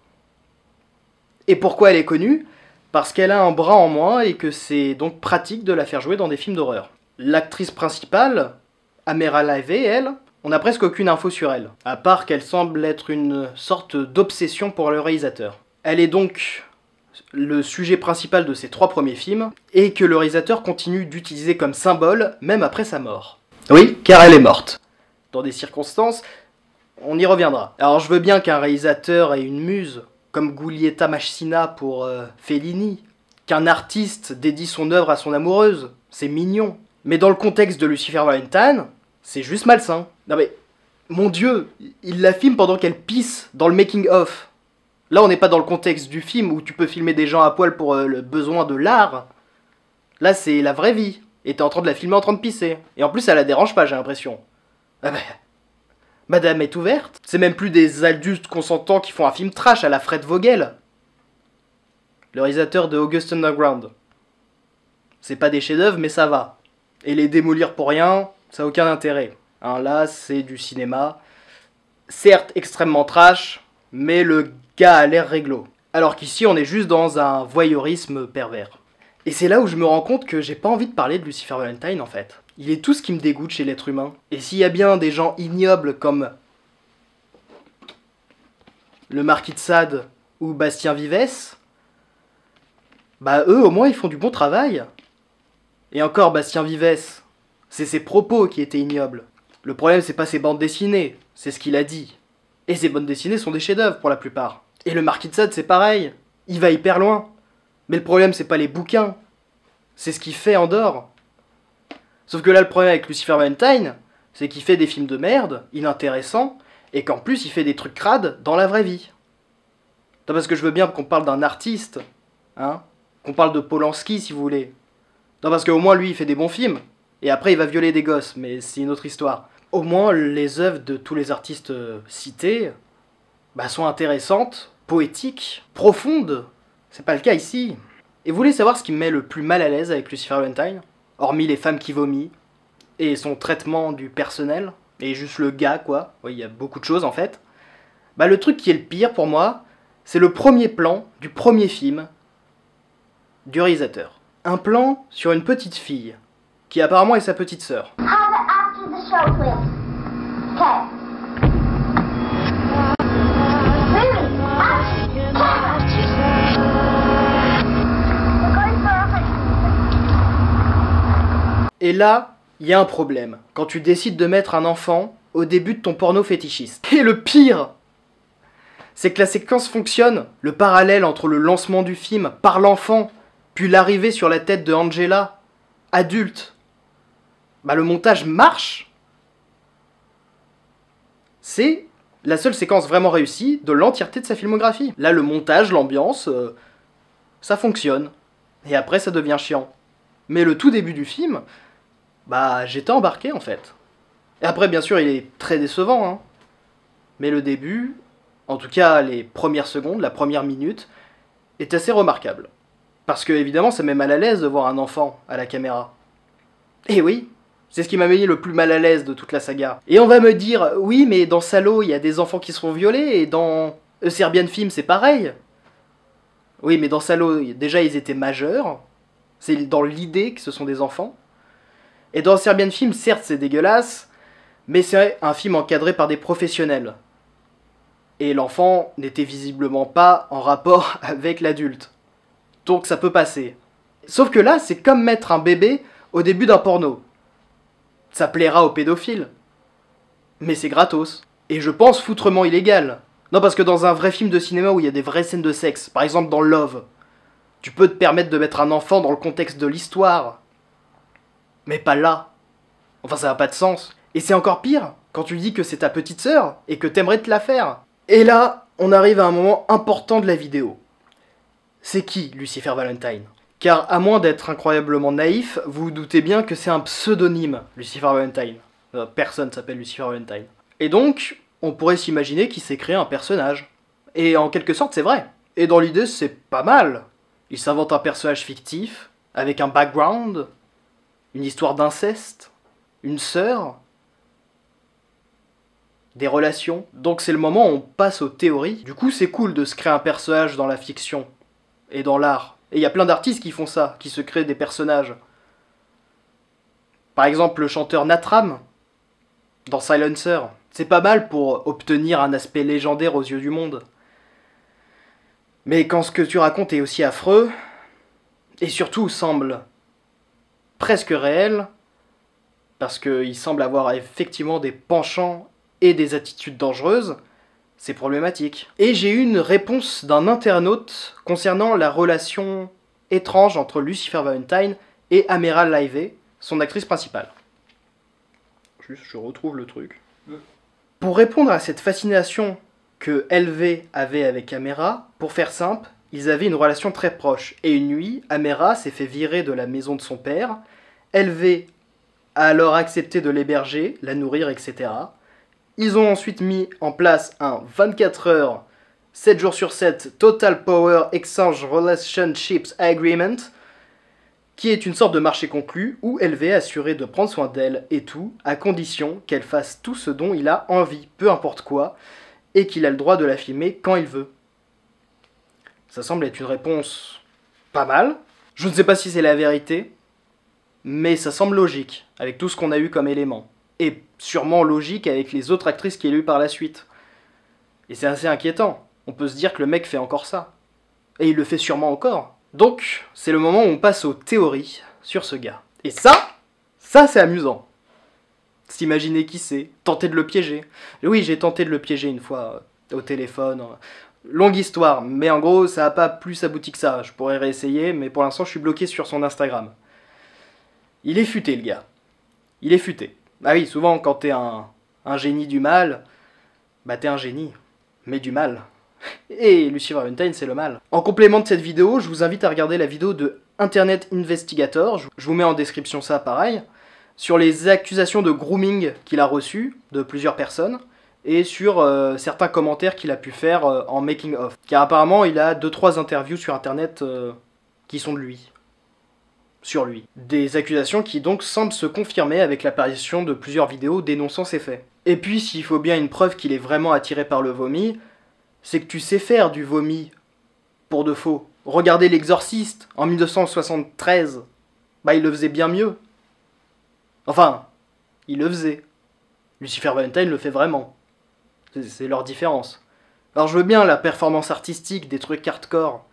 Et pourquoi elle est connue? Parce qu'elle a un bras en moins et que c'est donc pratique de la faire jouer dans des films d'horreur. L'actrice principale, Amera Laivey, elle, on n'a presque aucune info sur elle, à part qu'elle semble être une sorte d'obsession pour le réalisateur. Elle est donc le sujet principal de ses trois premiers films, et que le réalisateur continue d'utiliser comme symbole, même après sa mort. Oui, car elle est morte. Dans des circonstances, on y reviendra. Alors je veux bien qu'un réalisateur ait une muse, comme Giulietta Machina pour euh, Fellini, qu'un artiste dédie son œuvre à son amoureuse, c'est mignon. Mais dans le contexte de Lucifer Valentine, c'est juste malsain. Non mais, mon dieu, il la filme pendant qu'elle pisse dans le making-of. Là, on n'est pas dans le contexte du film où tu peux filmer des gens à poil pour euh, le besoin de l'art. Là, c'est la vraie vie. Et t'es en train de la filmer en train de pisser. Et en plus, ça la dérange pas, j'ai l'impression. Ah bah... Madame est ouverte. C'est même plus des adultes consentants qui font un film trash à la Fred Vogel. Le réalisateur de August Underground. C'est pas des chefs-d'œuvre, mais ça va. Et les démolir pour rien, ça a aucun intérêt. Hein, là, c'est du cinéma. Certes, extrêmement trash, mais le gars a l'air réglo. Alors qu'ici, on est juste dans un voyeurisme pervers. Et c'est là où je me rends compte que j'ai pas envie de parler de Lucifer Valentine, en fait. Il est tout ce qui me dégoûte chez l'être humain. Et s'il y a bien des gens ignobles comme le Marquis de Sade ou Bastien Vivès, bah eux, au moins, ils font du bon travail. Et encore, Bastien Vivès, c'est ses propos qui étaient ignobles. Le problème, c'est pas ses bandes dessinées, c'est ce qu'il a dit. Et ses bandes dessinées sont des chefs-d'œuvre pour la plupart. Et le Marquis de Sade, c'est pareil. Il va hyper loin. Mais le problème, c'est pas les bouquins. C'est ce qu'il fait en dehors. Sauf que là, le problème avec Lucifer Valentine, c'est qu'il fait des films de merde, inintéressants, et qu'en plus, il fait des trucs crades dans la vraie vie. Non, parce que je veux bien qu'on parle d'un artiste, hein, qu'on parle de Polanski, si vous voulez. Non, parce qu'au moins, lui, il fait des bons films. Et après, il va violer des gosses, mais c'est une autre histoire. Au moins, les œuvres de tous les artistes euh, cités bah, sont intéressantes, poétiques, profondes. C'est pas le cas ici. Et vous voulez savoir ce qui me met le plus mal à l'aise avec Lucifer Valentine? Hormis les femmes qui vomissent, et son traitement du personnel, et juste le gars, quoi. Oui, il y a beaucoup de choses, en fait. Bah, le truc qui est le pire, pour moi, c'est le premier plan du premier film du réalisateur. Un plan sur une petite fille, qui apparemment est sa petite sœur. Have it after the show, please. Okay. Really? Action. We're going for a hike. Et là, il y a un problème. Quand tu décides de mettre un enfant au début de ton porno fétichiste. Et le pire, c'est que la séquence fonctionne. Le parallèle entre le lancement du film par l'enfant, puis l'arrivée sur la tête de Angela, adulte. Bah le montage marche. C'est la seule séquence vraiment réussie de l'entièreté de sa filmographie. Là, le montage, l'ambiance, euh, ça fonctionne. Et après, ça devient chiant. Mais le tout début du film, bah j'étais embarqué en fait. Et après, bien sûr, il est très décevant, hein. Mais le début, en tout cas les premières secondes, la première minute, est assez remarquable. Parce que évidemment, ça met mal à l'aise de voir un enfant à la caméra. Et oui, c'est ce qui m'a mis le plus mal à l'aise de toute la saga. Et on va me dire, oui, mais dans Salo, il y a des enfants qui se font violer, et dans A Serbian Film, c'est pareil. Oui, mais dans Salo, déjà, ils étaient majeurs. C'est dans l'idée que ce sont des enfants. Et dans A Serbian Film, certes, c'est dégueulasse, mais c'est un film encadré par des professionnels. Et l'enfant n'était visiblement pas en rapport avec l'adulte. Donc ça peut passer. Sauf que là, c'est comme mettre un bébé au début d'un porno. Ça plaira aux pédophiles. Mais c'est gratos. Et je pense foutrement illégal. Non, parce que dans un vrai film de cinéma où il y a des vraies scènes de sexe, par exemple dans Love, Tu peux te permettre de mettre un enfant dans le contexte de l'histoire. Mais pas là. Enfin, ça n'a pas de sens. Et c'est encore pire quand tu dis que c'est ta petite sœur et que t'aimerais te la faire. Et là, on arrive à un moment important de la vidéo. C'est qui Lucifer Valentine? Car à moins d'être incroyablement naïf, vous vous doutez bien que c'est un pseudonyme, Lucifer Valentine. Euh, personne s'appelle Lucifer Valentine. Et donc, on pourrait s'imaginer qu'il s'est créé un personnage. Et en quelque sorte, c'est vrai. Et dans l'idée, c'est pas mal. Il s'invente un personnage fictif, avec un background, une histoire d'inceste, une sœur, des relations. Donc c'est le moment où on passe aux théories. Du coup, c'est cool de se créer un personnage dans la fiction et dans l'art. Et il y a plein d'artistes qui font ça, qui se créent des personnages. Par exemple, le chanteur Natram, dans Silencer. C'est pas mal pour obtenir un aspect légendaire aux yeux du monde. Mais quand ce que tu racontes est aussi affreux, et surtout semble presque réel, parce qu'il semble avoir effectivement des penchants et des attitudes dangereuses, c'est problématique. Et j'ai eu une réponse d'un internaute concernant la relation étrange entre Lucifer Valentine et Amera Laivey, son actrice principale. Juste, je retrouve le truc. Pour répondre à cette fascination que L V avait avec Amera, pour faire simple, ils avaient une relation très proche. Et une nuit, Amera s'est fait virer de la maison de son père. L V a alors accepté de l'héberger, la nourrir, et cetera. Ils ont ensuite mis en place un vingt-quatre heures, sept jours sur sept, Total Power Exchange Relationships Agreement, qui est une sorte de marché conclu où L V est assuré de prendre soin d'elle et tout, à condition qu'elle fasse tout ce dont il a envie, peu importe quoi, et qu'il a le droit de la filmer quand il veut. Ça semble être une réponse pas mal. Je ne sais pas si c'est la vérité, mais ça semble logique, avec tout ce qu'on a eu comme élément. Et sûrement logique avec les autres actrices qu'il y a eu par la suite. Et c'est assez inquiétant. On peut se dire que le mec fait encore ça. Et il le fait sûrement encore. Donc, c'est le moment où on passe aux théories sur ce gars. Et ça, ça c'est amusant. S'imaginer qui c'est, tenter de le piéger. Et oui, j'ai tenté de le piéger une fois euh, au téléphone. Euh, longue histoire, mais en gros, ça n'a pas plus abouti que ça. Je pourrais réessayer, mais pour l'instant, je suis bloqué sur son Instagram. Il est futé, le gars. Il est futé. Ah oui, souvent, quand t'es un, un génie du mal, bah t'es un génie, mais du mal. Et Lucifer Valentine, c'est le mal. En complément de cette vidéo, je vous invite à regarder la vidéo de Internet Investigator, je vous mets en description ça, pareil, sur les accusations de grooming qu'il a reçues de plusieurs personnes, et sur euh, certains commentaires qu'il a pu faire euh, en making of. Car apparemment, il a deux trois interviews sur Internet euh, qui sont de lui. Sur lui. Des accusations qui donc semblent se confirmer avec l'apparition de plusieurs vidéos dénonçant ces faits. Et puis, s'il faut bien une preuve qu'il est vraiment attiré par le vomi, c'est que tu sais faire du vomi pour de faux. Regardez l'Exorciste en mille neuf cent soixante-treize, bah il le faisait bien mieux. Enfin, il le faisait. Lucifer Valentine le fait vraiment. C'est leur différence. Alors je veux bien la performance artistique, des trucs hardcore,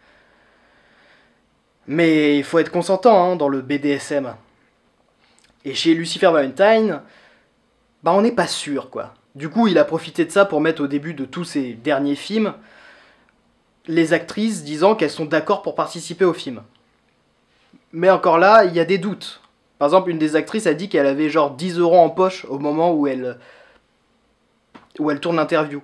mais il faut être consentant hein, dans le B D S M. Et chez Lucifer Valentine, bah on n'est pas sûr quoi. Du coup il a profité de ça pour mettre au début de tous ses derniers films les actrices disant qu'elles sont d'accord pour participer au film. Mais encore là, il y a des doutes. Par exemple, une des actrices a dit qu'elle avait genre dix euros en poche au moment où elle, où elle tourne l'interview.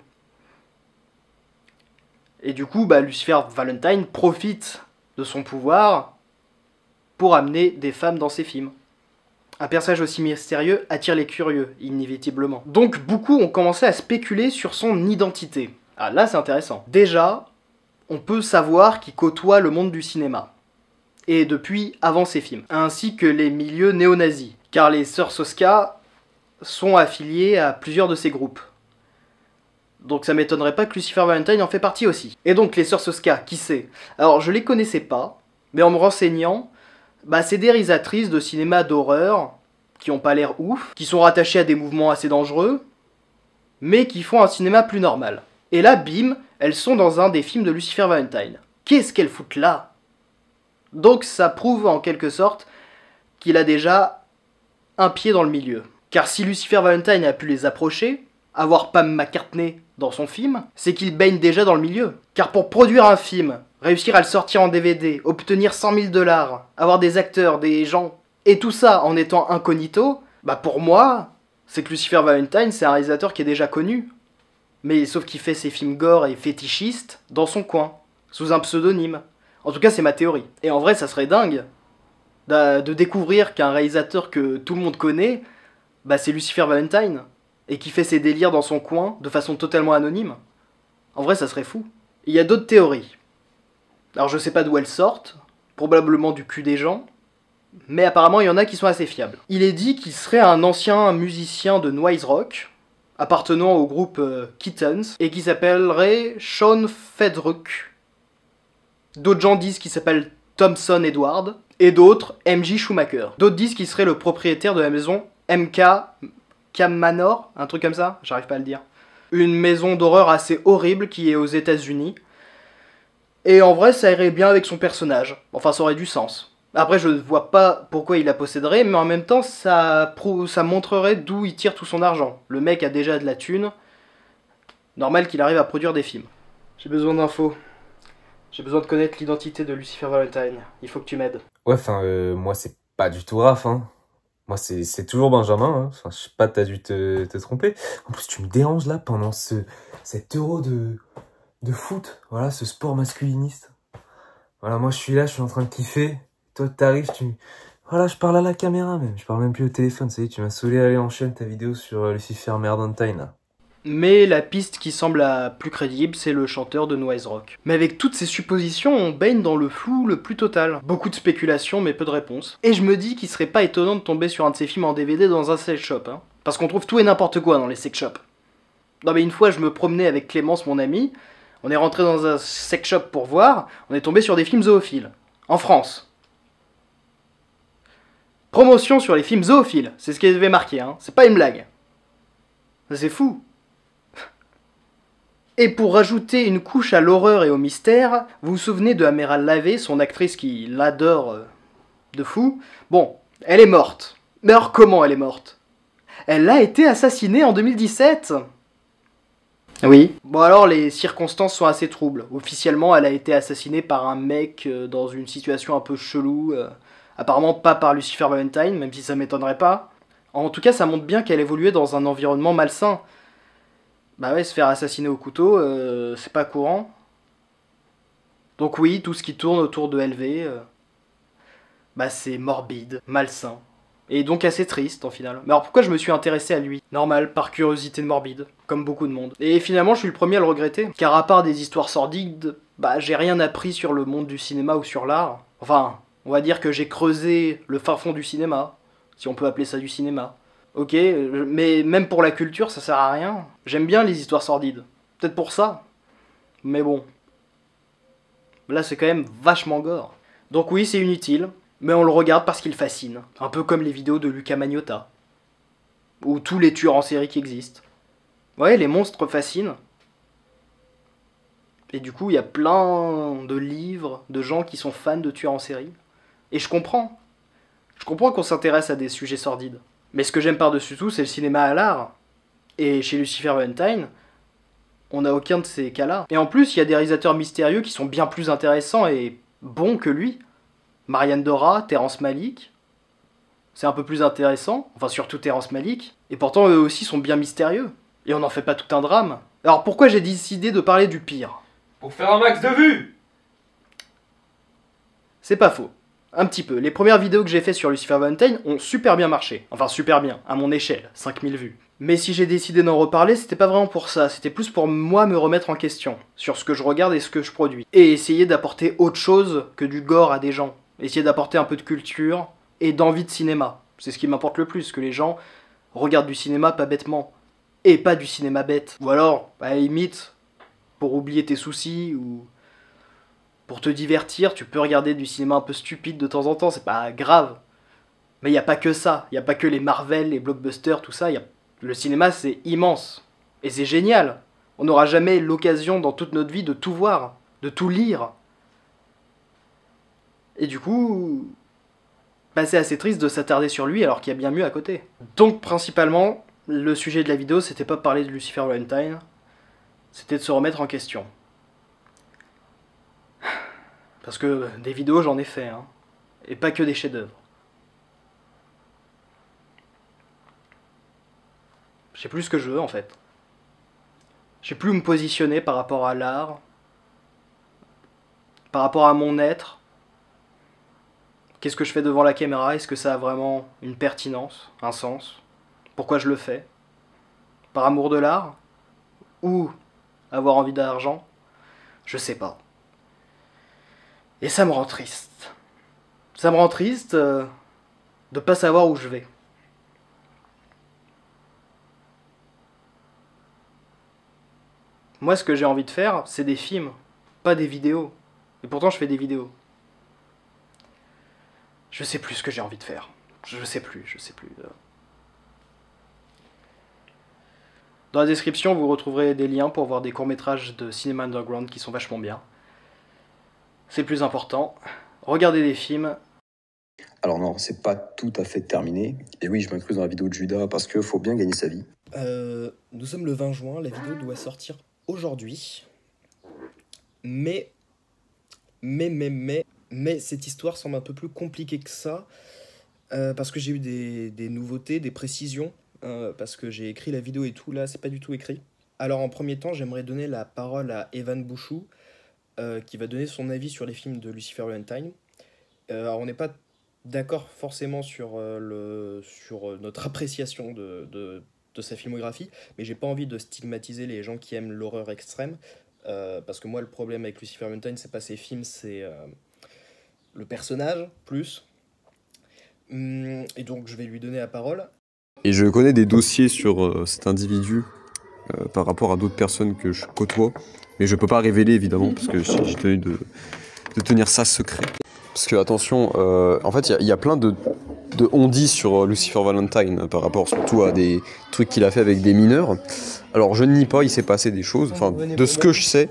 Et du coup, bah, Lucifer Valentine profite de son pouvoir pour amener des femmes dans ses films. Un personnage aussi mystérieux attire les curieux, inévitablement. Donc beaucoup ont commencé à spéculer sur son identité. Ah là c'est intéressant. Déjà, on peut savoir qu'il côtoie le monde du cinéma. Et depuis avant ses films. Ainsi que les milieux néo-nazis. Car les sœurs Soska sont affiliées à plusieurs de ces groupes. Donc ça m'étonnerait pas que Lucifer Valentine en fait partie aussi. Et donc les sœurs Soska, qui c'est? Alors je les connaissais pas, mais en me renseignant, bah c'est des réalisatrices de cinéma d'horreur, qui ont pas l'air ouf, qui sont rattachées à des mouvements assez dangereux, mais qui font un cinéma plus normal. Et là, bim, elles sont dans un des films de Lucifer Valentine. Qu'est-ce qu'elles foutent là? Donc ça prouve en quelque sorte qu'il a déjà un pied dans le milieu. Car si Lucifer Valentine a pu les approcher, avoir Pam McCartney dans son film, c'est qu'il baigne déjà dans le milieu. Car pour produire un film, réussir à le sortir en D V D, obtenir cent mille dollars, avoir des acteurs, des gens, et tout ça en étant incognito, bah pour moi, c'est que Lucifer Valentine, c'est un réalisateur qui est déjà connu. Mais sauf qu'il fait ses films gore et fétichistes dans son coin, sous un pseudonyme. En tout cas, c'est ma théorie. Et en vrai, ça serait dingue de, de découvrir qu'un réalisateur que tout le monde connaît, bah c'est Lucifer Valentine, et qui fait ses délires dans son coin de façon totalement anonyme. En vrai, ça serait fou. Il y a d'autres théories. Alors je sais pas d'où elles sortent, probablement du cul des gens, mais apparemment il y en a qui sont assez fiables. Il est dit qu'il serait un ancien musicien de noise rock, appartenant au groupe euh, Kittens, et qui s'appellerait Sean Fedruck. D'autres gens disent qu'il s'appelle Thompson Edward, et d'autres M J Schumacher. D'autres disent qu'il serait le propriétaire de la maison M K Cam Manor, un truc comme ça, j'arrive pas à le dire. Une maison d'horreur assez horrible qui est aux États-Unis. Et en vrai, ça irait bien avec son personnage. Enfin, ça aurait du sens. Après, je ne vois pas pourquoi il la posséderait, mais en même temps, ça, prou- ça montrerait d'où il tire tout son argent. Le mec a déjà de la thune. Normal qu'il arrive à produire des films. J'ai besoin d'infos. J'ai besoin de connaître l'identité de Lucifer Valentine. Il faut que tu m'aides. Ouais, enfin, euh, moi, c'est pas du tout Raph, hein. Moi, c'est c'est toujours Benjamin, hein. Enfin, je sais pas, t'as dû te, te tromper. En plus, tu me déranges, là, pendant ce, cet euro de, de foot. Voilà, ce sport masculiniste. Voilà, moi, je suis là, je suis en train de kiffer. Toi, t'arrives, tu... Voilà, je parle à la caméra, même. Je parle même plus au téléphone, ça y est, tu m'as saoulé. Allez, enchaîne ta vidéo sur euh, Lucifer Valentine, là. Mais la piste qui semble la plus crédible, c'est le chanteur de noise rock. Mais avec toutes ces suppositions, on baigne dans le flou le plus total. Beaucoup de spéculations, mais peu de réponses. Et je me dis qu'il serait pas étonnant de tomber sur un de ces films en D V D dans un sex shop, hein. Parce qu'on trouve tout et n'importe quoi dans les sex shops. Non mais une fois, je me promenais avec Clémence, mon ami, on est rentré dans un sex shop pour voir, on est tombé sur des films zoophiles. En France. Promotion sur les films zoophiles, c'est ce qu'il avait marqué, hein. C'est pas une blague. C'est fou. Et pour rajouter une couche à l'horreur et au mystère, vous vous souvenez de Améral Lavé, son actrice qui l'adore euh, de fou? Bon, elle est morte. Mais alors comment elle est morte? Elle a été assassinée en deux mille dix-sept. Oui. Bon alors les circonstances sont assez troubles. Officiellement, elle a été assassinée par un mec euh, dans une situation un peu chelou. Euh, apparemment pas par Lucifer Valentine, même si ça m'étonnerait pas. En tout cas, ça montre bien qu'elle évoluait dans un environnement malsain. Bah ouais, se faire assassiner au couteau, euh, c'est pas courant. Donc oui, tout ce qui tourne autour de L V, euh, bah c'est morbide, malsain. Et donc assez triste en final. Mais alors pourquoi je me suis intéressé à lui? Normal, par curiosité morbide, comme beaucoup de monde. Et finalement je suis le premier à le regretter, car à part des histoires sordides, bah j'ai rien appris sur le monde du cinéma ou sur l'art. Enfin, on va dire que j'ai creusé le fin fond du cinéma, si on peut appeler ça du cinéma. Ok, mais même pour la culture, ça sert à rien. J'aime bien les histoires sordides. Peut-être pour ça. Mais bon. Là, c'est quand même vachement gore. Donc oui, c'est inutile, mais on le regarde parce qu'il fascine. Un peu comme les vidéos de Luca Magnotta. Ou tous les tueurs en série qui existent. Ouais, les monstres fascinent. Et du coup, il y a plein de livres, de gens qui sont fans de tueurs en série. Et je comprends. Je comprends qu'on s'intéresse à des sujets sordides. Mais ce que j'aime par-dessus tout, c'est le cinéma à l'art. Et chez Lucifer Valentine, on n'a aucun de ces cas-là. Et en plus, il y a des réalisateurs mystérieux qui sont bien plus intéressants et bons que lui. Marianne Dora, Terrence Malick. C'est un peu plus intéressant. Enfin, surtout Terrence Malick. Et pourtant, eux aussi sont bien mystérieux. Et on n'en fait pas tout un drame. Alors pourquoi j'ai décidé de parler du pire? Pour faire un max de vues. C'est pas faux. Un petit peu. Les premières vidéos que j'ai fait sur Lucifer Valentine ont super bien marché. Enfin, super bien, à mon échelle, cinq mille vues. Mais si j'ai décidé d'en reparler, c'était pas vraiment pour ça. C'était plus pour moi me remettre en question sur ce que je regarde et ce que je produis. Et essayer d'apporter autre chose que du gore à des gens. Essayer d'apporter un peu de culture et d'envie de cinéma. C'est ce qui m'importe le plus, que les gens regardent du cinéma pas bêtement. Et pas du cinéma bête. Ou alors, à la limite, pour oublier tes soucis ou... pour te divertir, tu peux regarder du cinéma un peu stupide de temps en temps, c'est pas grave. Mais il n'y a pas que ça, il n'y a pas que les Marvel, les blockbusters, tout ça. Y a... Le cinéma, c'est immense. Et c'est génial. On n'aura jamais l'occasion dans toute notre vie de tout voir, de tout lire. Et du coup, bah c'est assez triste de s'attarder sur lui alors qu'il y a bien mieux à côté. Donc principalement, le sujet de la vidéo, c'était pas de parler de Lucifer Valentine, c'était de se remettre en question. Parce que des vidéos, j'en ai fait, hein, et pas que des chefs-d'œuvre. Je sais plus ce que je veux, en fait. Je sais plus où me positionner par rapport à l'art, par rapport à mon être. Qu'est-ce que je fais devant la caméra? Est-ce que ça a vraiment une pertinence, un sens? Pourquoi je le fais? Par amour de l'art? Ou avoir envie d'argent? Je sais pas. Et ça me rend triste. Ça me rend triste euh, de pas savoir où je vais. Moi, ce que j'ai envie de faire, c'est des films, pas des vidéos. Et pourtant, je fais des vidéos. Je sais plus ce que j'ai envie de faire. Je sais plus, je sais plus. Dans la description, vous retrouverez des liens pour voir des courts-métrages de cinéma underground qui sont vachement bien. C'est le plus important. Regardez des films. Alors non, c'est pas tout à fait terminé. Et oui, je m'incluse dans la vidéo de Judas parce qu'il faut bien gagner sa vie. Euh, nous sommes le vingt juin, la vidéo doit sortir aujourd'hui. Mais, mais, mais, mais, mais cette histoire semble un peu plus compliquée que ça. Euh, parce que j'ai eu des, des nouveautés, des précisions. Euh, parce que j'ai écrit la vidéo et tout, là, c'est pas du tout écrit. Alors en premier temps, j'aimerais donner la parole à Evan Bouchou, euh, qui va donner son avis sur les films de Lucifer Valentine. Euh, alors on n'est pas d'accord forcément sur, euh, le, sur notre appréciation de, de, de sa filmographie, mais j'ai pas envie de stigmatiser les gens qui aiment l'horreur extrême, euh, parce que moi le problème avec Lucifer Valentine, c'est pas ses films, c'est euh, le personnage, plus. Hum, et donc je vais lui donner la parole. Et je connais des dossiers sur euh, cet individu euh, par rapport à d'autres personnes que je côtoie, mais je peux pas révéler évidemment parce que j'ai j'ai tenu de, de tenir ça secret. Parce que attention, euh, en fait il y, y a plein de, de on-dit sur euh, Lucifer Valentine par rapport surtout à des trucs qu'il a fait avec des mineurs. Alors je ne nie pas, il s'est passé des choses, enfin de ce que je sais,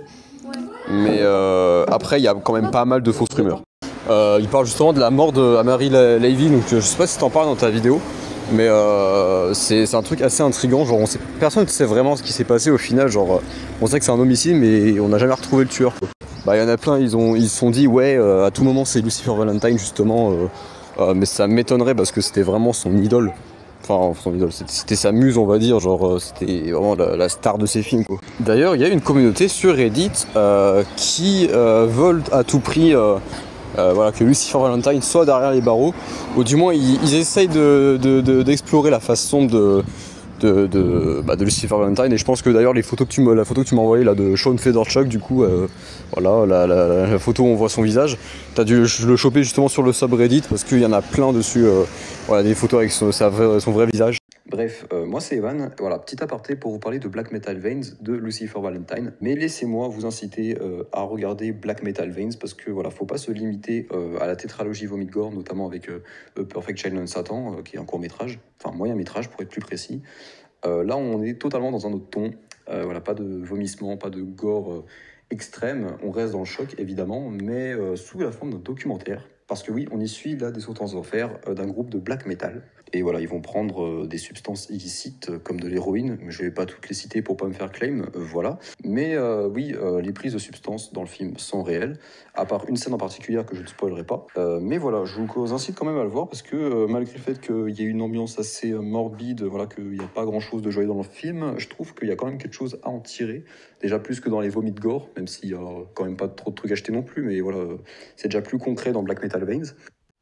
mais euh, après il y a quand même pas mal de fausses rumeurs. Euh, il parle justement de la mort de Amari Levy, donc je sais pas si t'en parles dans ta vidéo. Mais euh, c'est un truc assez intriguant, genre on sait, personne ne sait vraiment ce qui s'est passé au final, genre on sait que c'est un homicide mais on n'a jamais retrouvé le tueur. Bah il y en a plein, ils ont ils se sont dit ouais euh, à tout moment c'est Lucifer Valentine justement, euh, euh, mais ça m'étonnerait parce que c'était vraiment son idole, enfin son idole, c'était sa muse on va dire, genre c'était vraiment la, la star de ses films quoi. D'ailleurs il y a une communauté sur Reddit euh, qui euh, veulent à tout prix euh, Euh, voilà, que Lucifer Valentine soit derrière les barreaux, ou du moins ils, ils essayent de, de, de, d'explorer la façon de, de, de, bah, de Lucifer Valentine, et je pense que d'ailleurs les photos que tu me, la photo que tu m'as envoyée là de Sean Federchuk, du coup, euh, voilà, la, la, la photo où on voit son visage, t'as dû le choper justement sur le subreddit parce qu'il y en a plein dessus, euh, voilà, des photos avec son, sa, son vrai visage. Bref, euh, moi c'est Evan, voilà, petit aparté pour vous parler de Black Metal Veins de Lucifer Valentine, mais laissez-moi vous inciter euh, à regarder Black Metal Veins parce que voilà, faut pas se limiter euh, à la tétralogie Vomit Gore, notamment avec euh, Perfect Child on Satan, euh, qui est un court-métrage, enfin moyen-métrage pour être plus précis. Euh, là on est totalement dans un autre ton, euh, voilà, pas de vomissement, pas de gore euh, extrême, on reste dans le choc évidemment, mais euh, sous la forme d'un documentaire. Parce que oui, on y suit là des sautances d'enfer euh, d'un groupe de black metal. Et voilà, ils vont prendre euh, des substances illicites euh, comme de l'héroïne. Je vais pas toutes les citer pour pas me faire claim, euh, voilà. Mais euh, oui, euh, les prises de substances dans le film sont réelles, à part une scène en particulier que je ne spoilerai pas. Euh, mais voilà, je vous incite quand même à le voir parce que euh, malgré le fait qu'il y ait une ambiance assez euh, morbide, voilà, qu'il n'y a pas grand chose de joyeux dans le film, je trouve qu'il y a quand même quelque chose à en tirer. Déjà plus que dans les vomis de gore, même s'il y a quand même pas trop de trucs achetés non plus, mais voilà, c'est déjà plus concret dans Black Metal Veins.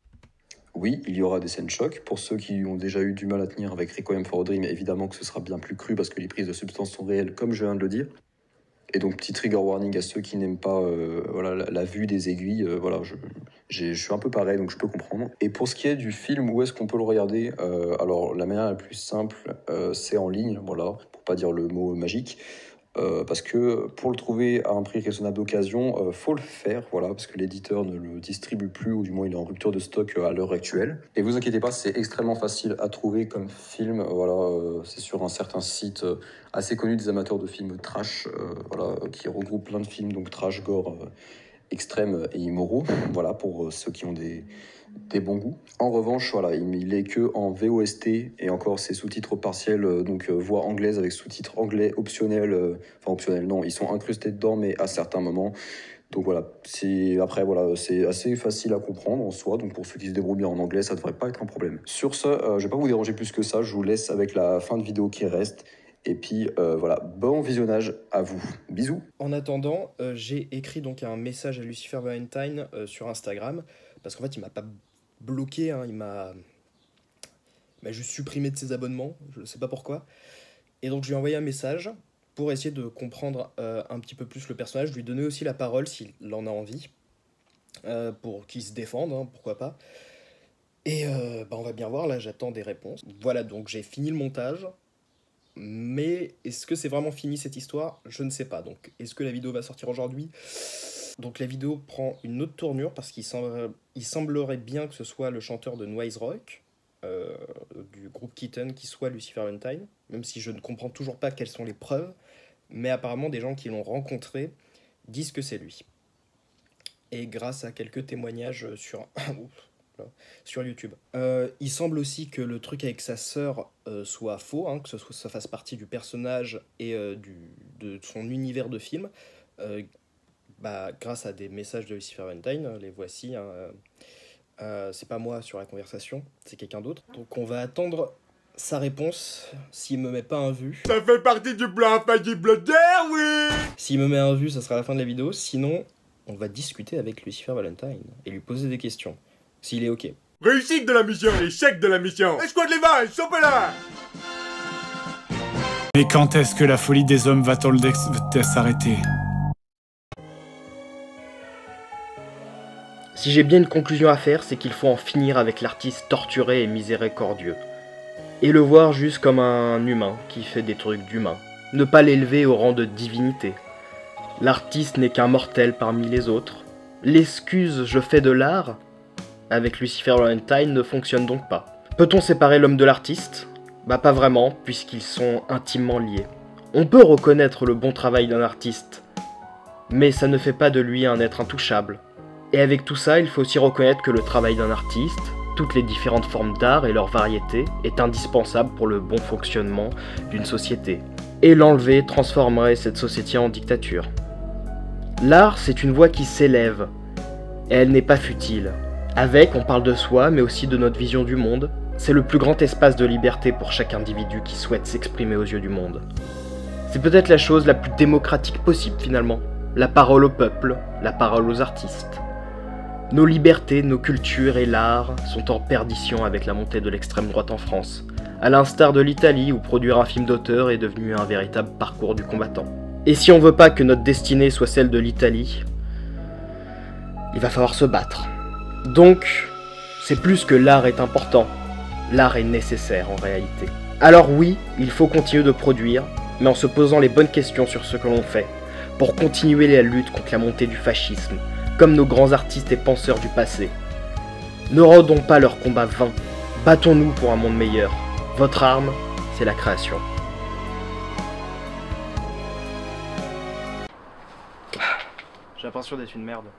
Oui, il y aura des scènes choc. Pour ceux qui ont déjà eu du mal à tenir avec Requiem for a Dream, évidemment que ce sera bien plus cru parce que les prises de substances sont réelles, comme je viens de le dire. Et donc, petit trigger warning à ceux qui n'aiment pas euh, voilà, la, la vue des aiguilles. Euh, voilà, je, je suis un peu pareil, donc je peux comprendre. Et pour ce qui est du film, où est-ce qu'on peut le regarder euh, alors, la manière la plus simple, euh, c'est en ligne, voilà, pour pas dire le mot magique. Euh, parce que pour le trouver à un prix raisonnable d'occasion, euh, faut le faire, voilà, parce que l'éditeur ne le distribue plus, ou du moins il est en rupture de stock euh, à l'heure actuelle. Et vous inquiétez pas, c'est extrêmement facile à trouver comme film, euh, voilà, euh, c'est sur un certain site euh, assez connu des amateurs de films trash, euh, voilà, qui regroupe plein de films, donc trash, gore, euh, extrêmes et immoraux, voilà, pour ceux qui ont des, des bons goûts. En revanche, voilà, il, il est que en V O S T, et encore ses sous-titres partiels, euh, donc euh, voix anglaise avec sous-titres anglais optionnels, euh, enfin optionnels, non, ils sont incrustés dedans, mais à certains moments. Donc voilà, c'est après voilà, c'est assez facile à comprendre en soi, donc pour ceux qui se débrouillent bien en anglais, ça devrait pas être un problème. Sur ce, euh, je vais pas vous déranger plus que ça, je vous laisse avec la fin de vidéo qui reste, et puis euh, voilà, bon visionnage à vous. Bisous. En attendant, euh, j'ai écrit donc un message à Lucifer Valentine euh, sur Instagram, parce qu'en fait il m'a pas bloqué, hein, il m'a il m'a juste supprimé de ses abonnements, je sais pas pourquoi, et donc je lui ai envoyé un message pour essayer de comprendre euh, un petit peu plus le personnage, lui donner aussi la parole s'il en a envie, euh, pour qu'il se défende, hein, pourquoi pas. Et euh, bah on va bien voir, là j'attends des réponses. Voilà, donc j'ai fini le montage, mais est-ce que c'est vraiment fini cette histoire? Je ne sais pas, donc est-ce que la vidéo va sortir aujourd'hui? Donc la vidéo prend une autre tournure, parce qu'il semble, il semblerait bien que ce soit le chanteur de Noise Rock, euh, du groupe Kitten, qui soit Lucifer Valentine, même si je ne comprends toujours pas quelles sont les preuves, mais apparemment des gens qui l'ont rencontré disent que c'est lui. Et grâce à quelques témoignages sur, sur YouTube. Euh, il semble aussi que le truc avec sa sœur euh, soit faux, hein, que ce soit, ça fasse partie du personnage et euh, du, de son univers de film. Euh, bah, grâce à des messages de Lucifer Valentine, les voici. Hein, euh, euh, c'est pas moi sur la conversation, c'est quelqu'un d'autre. Donc on va attendre sa réponse, s'il me met pas un vu. Ça fait partie du plan infaillible d'air, oui. S'il me met un vu, ça sera la fin de la vidéo. Sinon, on va discuter avec Lucifer Valentine et lui poser des questions, s'il est ok. Réussite de la mission, échec de la mission. Escouade les vaches, chopez-la. Mais quand est-ce que la folie des hommes va-t-elle s'arrêter? Si j'ai bien une conclusion à faire, c'est qu'il faut en finir avec l'artiste torturé et miséricordieux. Et le voir juste comme un humain qui fait des trucs d'humain. Ne pas l'élever au rang de divinité. L'artiste n'est qu'un mortel parmi les autres. L'excuse « je fais de l'art » avec Lucifer Valentine ne fonctionne donc pas. Peut-on séparer l'homme de l'artiste? Bah pas vraiment, puisqu'ils sont intimement liés. On peut reconnaître le bon travail d'un artiste, mais ça ne fait pas de lui un être intouchable. Et avec tout ça, il faut aussi reconnaître que le travail d'un artiste, toutes les différentes formes d'art et leur variété, est indispensable pour le bon fonctionnement d'une société. Et l'enlever transformerait cette société en dictature. L'art, c'est une voix qui s'élève, et elle n'est pas futile. Avec, on parle de soi, mais aussi de notre vision du monde. C'est le plus grand espace de liberté pour chaque individu qui souhaite s'exprimer aux yeux du monde. C'est peut-être la chose la plus démocratique possible finalement. La parole au peuple, la parole aux artistes. Nos libertés, nos cultures et l'art sont en perdition avec la montée de l'extrême droite en France, à l'instar de l'Italie où produire un film d'auteur est devenu un véritable parcours du combattant. Et si on veut pas que notre destinée soit celle de l'Italie, il va falloir se battre. Donc, c'est plus que l'art est important, l'art est nécessaire en réalité. Alors oui, il faut continuer de produire, mais en se posant les bonnes questions sur ce que l'on fait, pour continuer la lutte contre la montée du fascisme, comme nos grands artistes et penseurs du passé. Ne rendons pas leur combat vain, battons-nous pour un monde meilleur. Votre arme, c'est la création. J'ai l'impression d'être une merde.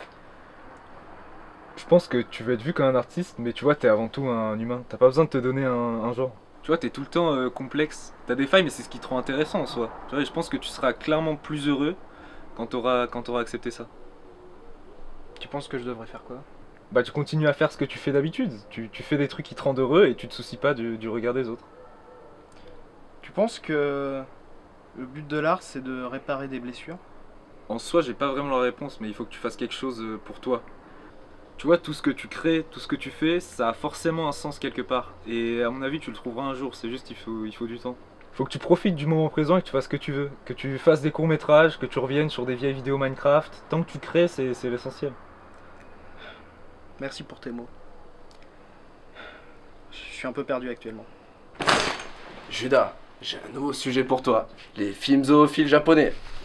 Je pense que tu veux être vu comme un artiste, mais tu vois, t'es avant tout un humain. T'as pas besoin de te donner un, un genre. Tu vois, t'es tout le temps euh, complexe. T'as des failles, mais c'est ce qui te rend intéressant en soi. Tu vois, je pense que tu seras clairement plus heureux quand t'auras quand t'auras accepté ça. Tu penses que je devrais faire quoi? Bah, tu continues à faire ce que tu fais d'habitude. Tu, tu fais des trucs qui te rendent heureux et tu te soucies pas du, du regard des autres. Tu penses que le but de l'art, c'est de réparer des blessures? En soi, j'ai pas vraiment la réponse, mais il faut que tu fasses quelque chose pour toi. Tu vois, tout ce que tu crées, tout ce que tu fais, ça a forcément un sens quelque part. Et à mon avis, tu le trouveras un jour, c'est juste qu'il faut, il faut du temps. Faut que tu profites du moment présent et que tu fasses ce que tu veux. Que tu fasses des courts-métrages, que tu reviennes sur des vieilles vidéos Minecraft. Tant que tu crées, c'est l'essentiel. Merci pour tes mots. Je suis un peu perdu actuellement. Judas, j'ai un nouveau sujet pour toi. Les films zoophiles japonais.